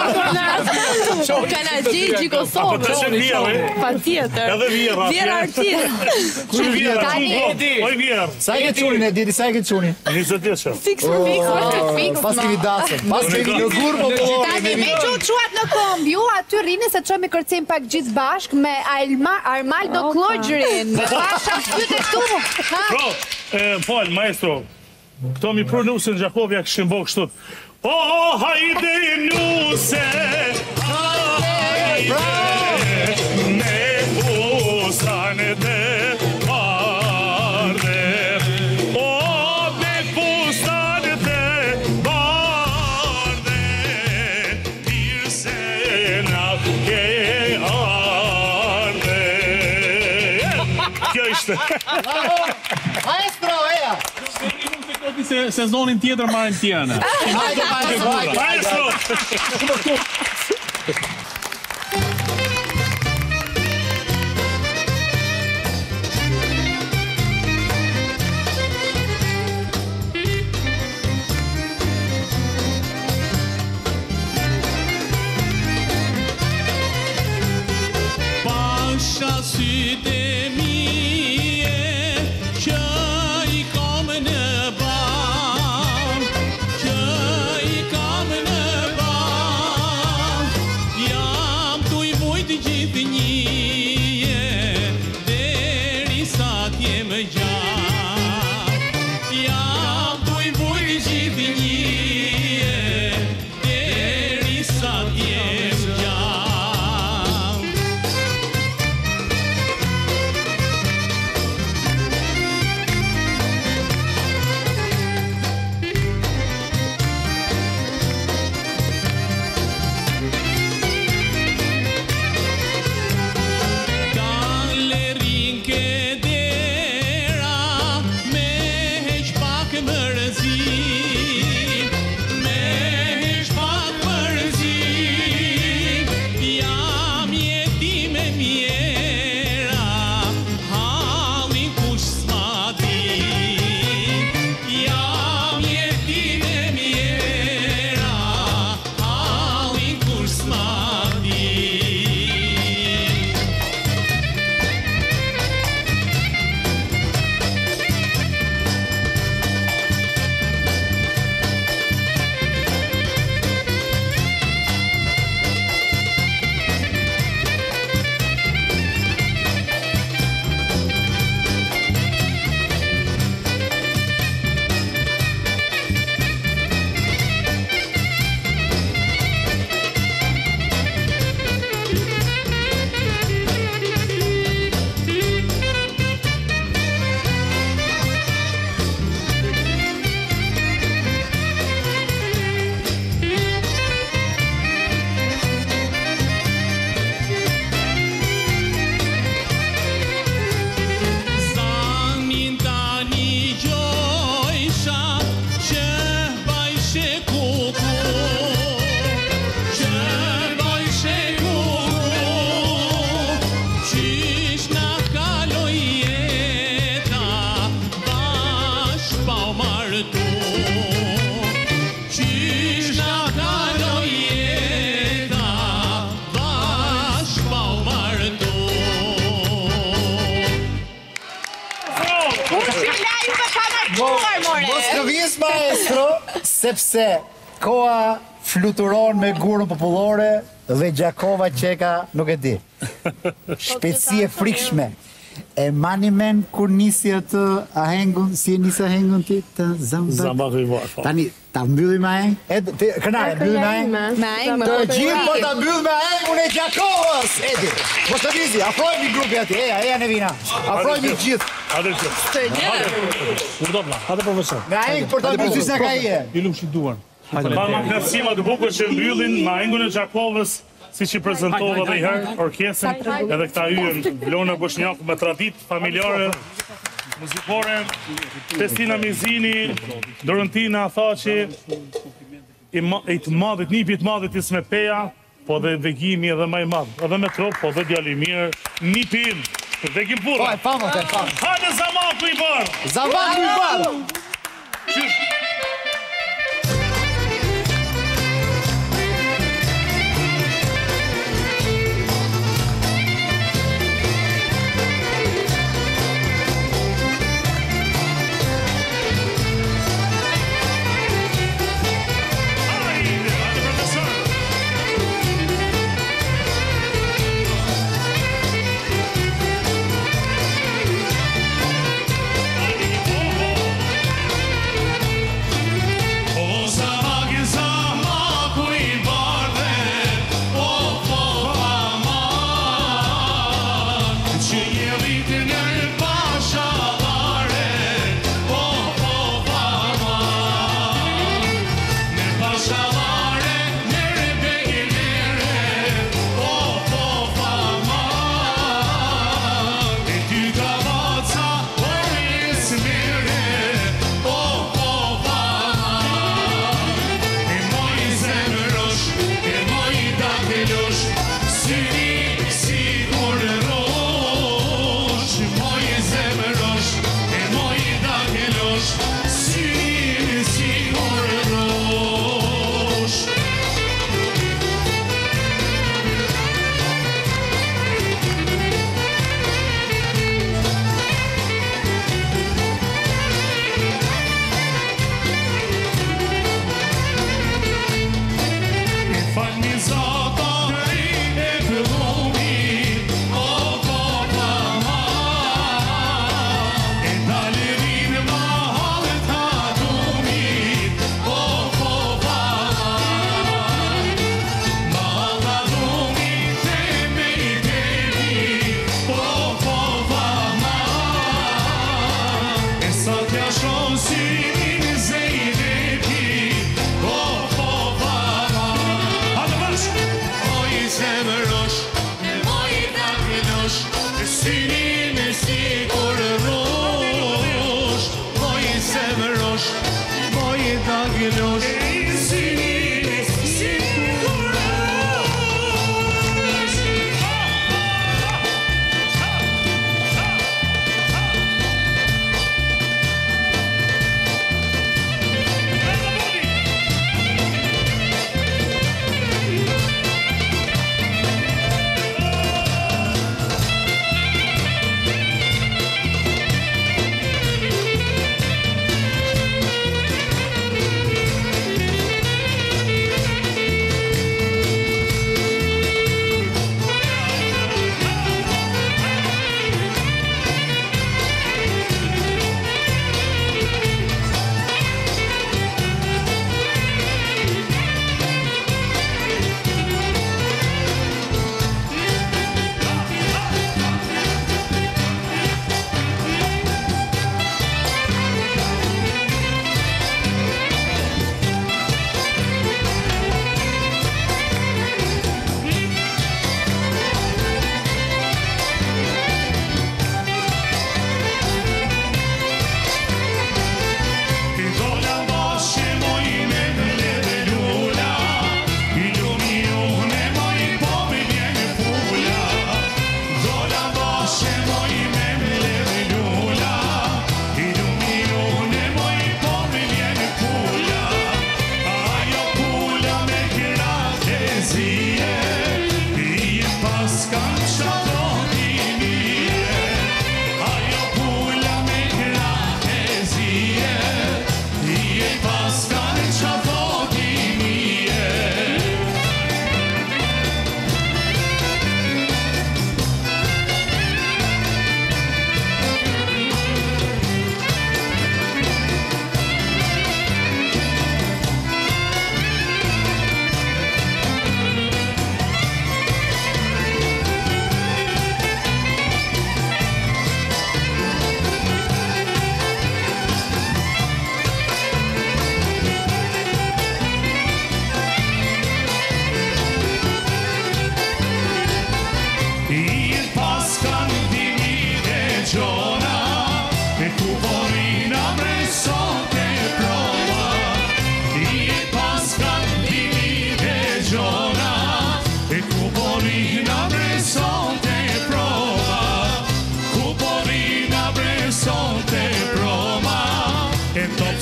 Kana Gjigji Kosovë. Po të shë vjerë, pa tjetër. Edhe vjerë. Vjerë artist. Kërë vjerë, oj vjerë. Sa e ke qunin, Edi, sa e ke qunin? 20 vjeqë. Fiks. Pas kemi dasën, pas kemi në gurë po Tani me që quat në komb, ju aty rini se qëmi kërcim pak gjithë bashk me Armaldo Klogjerin. Pasha sytë e këtu. Falë, maestro. Këto mi për nusën Gjakovja këshim bo kështut. O, hajde nuse, hajde, me busan të bardhe. O, me busan të bardhe, dirë se na ke ardhe. Kjo ishte. Maestro, eja! Sezonin tjetër marrin tjene. Maestro! Pasha sytë e mije që i kam në ban, që i kam në ban, ja Please, maestro, sepse koha fluturon me gurën popullore dhe Gjakova Qeka nuk e di. Shpejtësi e frikshme. E mani men kur nisi atë ahengun, si e nisi ahengun ti të Zambak? Zambak i var. Tani, ta mbyllim aheng? Kënare, mbyllim aheng? Me aheng, Të gjithë po ta mbyll me ahengun e Gjakovës, Edi. Mos të vizi, afrojmë grupi ati, eja Nevina. Afrojmë gjithë. Hajde që. Hajde profesor. Me aheng për ta mbyll si s'na ka ije. Ju lum shiduan. Pa ma knasima të bukur që mbyllin me ahengun e Gjakovës, si që prezentova dhe i herë orkesin, edhe këta yën, Vlona Boshnjaku me tradit familjare, muzikore, Festina Mizini, Dorentina Thaçi, i të madhit, nipit madhit Isme Peja, po dhe vegimi edhe maj madh, edhe me trop, po dhe djali mirë, nipin, vegim pura. Hajde Zamaku i barë! Zamaku i barë!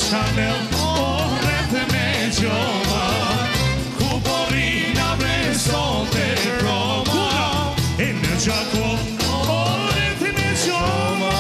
Chanel, rreth me gjoma, ku borina presonte Roma, e në Gjakov, rreth me gjoma.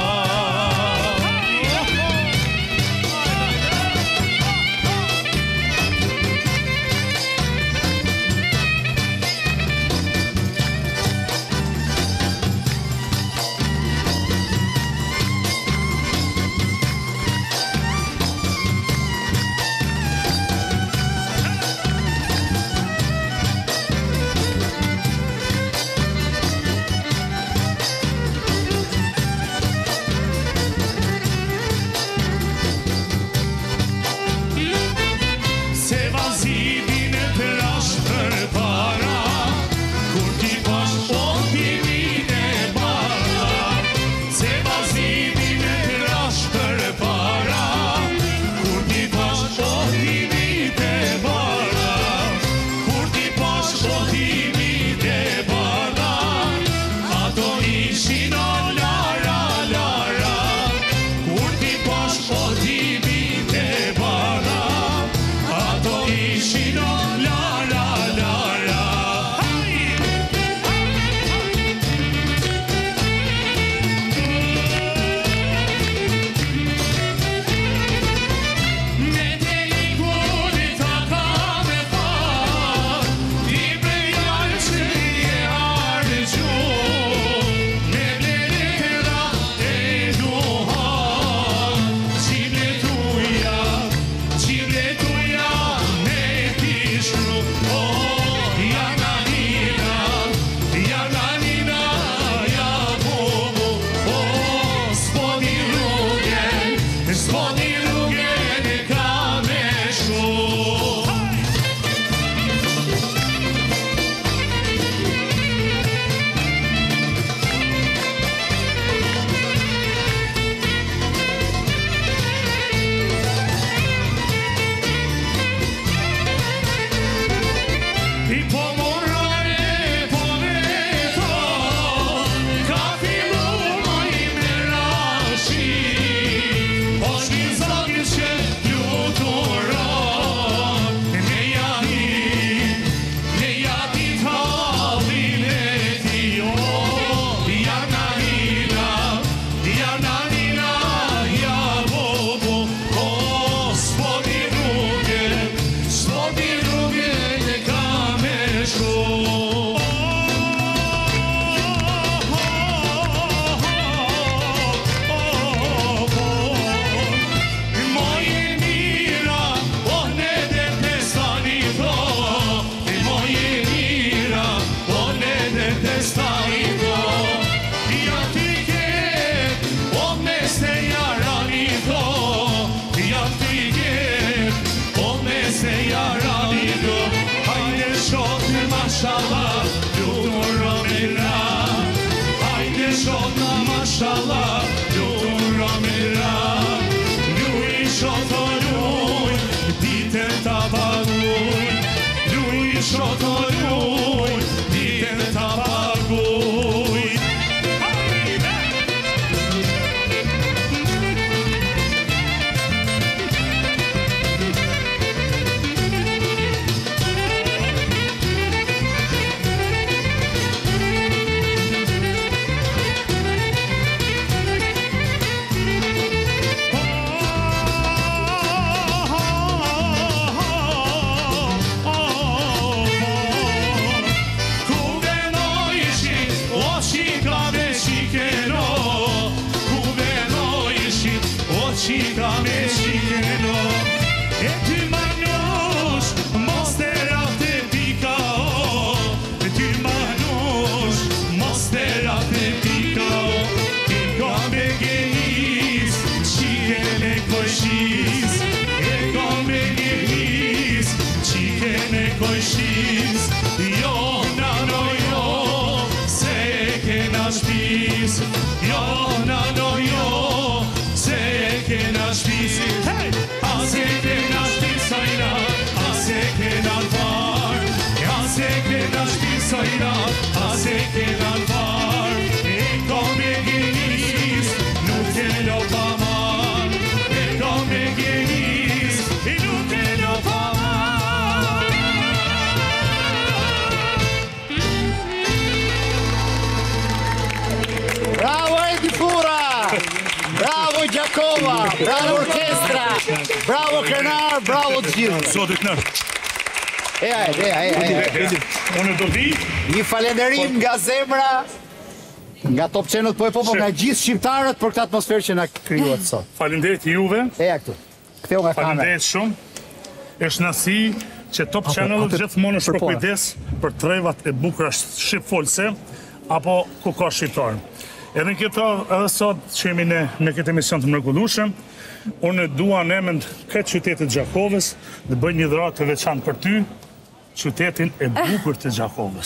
Mashallah, lutur Ramira, lui shotoruj, ditën ta paguj, lui shotoruj, ditën ta paguj. Chica mexicano, e ty manush, mostera te picao, e ty manush, mostera te picao, e come genis, chicene coixis, e come genis, chicene coixis, yo nano yo, se que nas bis, yo nano yo, que nas bici, hey! Hace que nas bisaira, hace que nas var, hace que nas bisaira, hace que nas var. E come genis, nu te lo pamar, e come genis. Bravo orkestra! Bravo krenar, bravo të gjithë! Zotit në. Unë do vi. Një falenderim nga zemra, nga Top Channel po nga gjithë shqiptarët për këtë atmosferë që na krijuat sot. Faleminderit juve. Eja këtu. Ktheu nga kamera. Faleminderit shumë. Është nasi që Top Channel gjithmonë është për kujdes për trevat e bukura shqipfolse apo ku ka shqiptar. Edhe në këto edhe sot që jemi ne në këtë emision të mrekullueshëm, unë dua në emër këtë qytetit Gjakovës dhe bëj një dhuratë të veçantë për ty, qytetin e bukur të Gjakovës.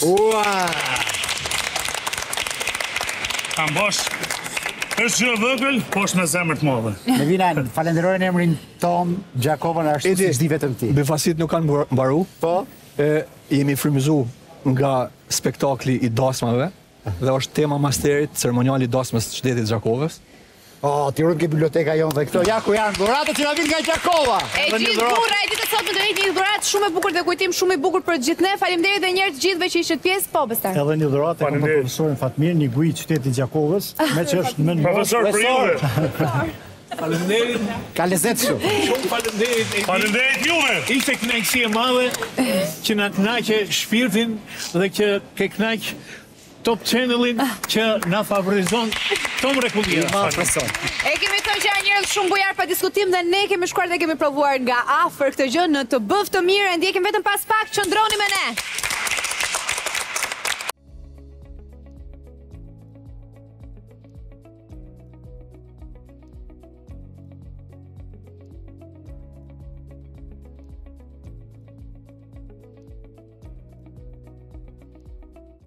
Kam bosh, është gjë vëgël, po është me zemër të madhe. Me vina, falenderoj në emrin ton, Gjakovën ashtu si çdi vetëm ti. Befasit nuk kanë mbaru, po? Jemi frymëzu nga spektakli i dasmave, dhe është tema masterit, ceremoniali dasmës të qytetit Gjakovës. Ti rrën ke biblioteka jonë dhe këto, ja ku janë dhuratë që na vin nga Gjakova. E gjithë burra, e ditë sot më do një dhuratë shumë e bukur dhe kujtim shumë i bukur për gjithë ne. Faleminderit edhe një herë të gjithëve që ishit pjesë, po Bestar. Edhe një dhuratë e kam për profesorin Fatmir, një guj i qytetit Gjakovës, me që është më në profesor për juve. Faleminderit. Ka lezet shumë. Shumë faleminderit. Faleminderit juve. Ishte kënaqësi e madhe që na kënaqe shpirtin dhe që ke kënaq Top Channelin që na favorizon të mrekullia. E kemi thënë që janë njerëz shumë bujar pa diskutim dhe ne kemi shkuar dhe kemi provuar nga afër këtë gjë në të bëv të mirë, ndjekim vetëm pas pak, qëndroni me ne.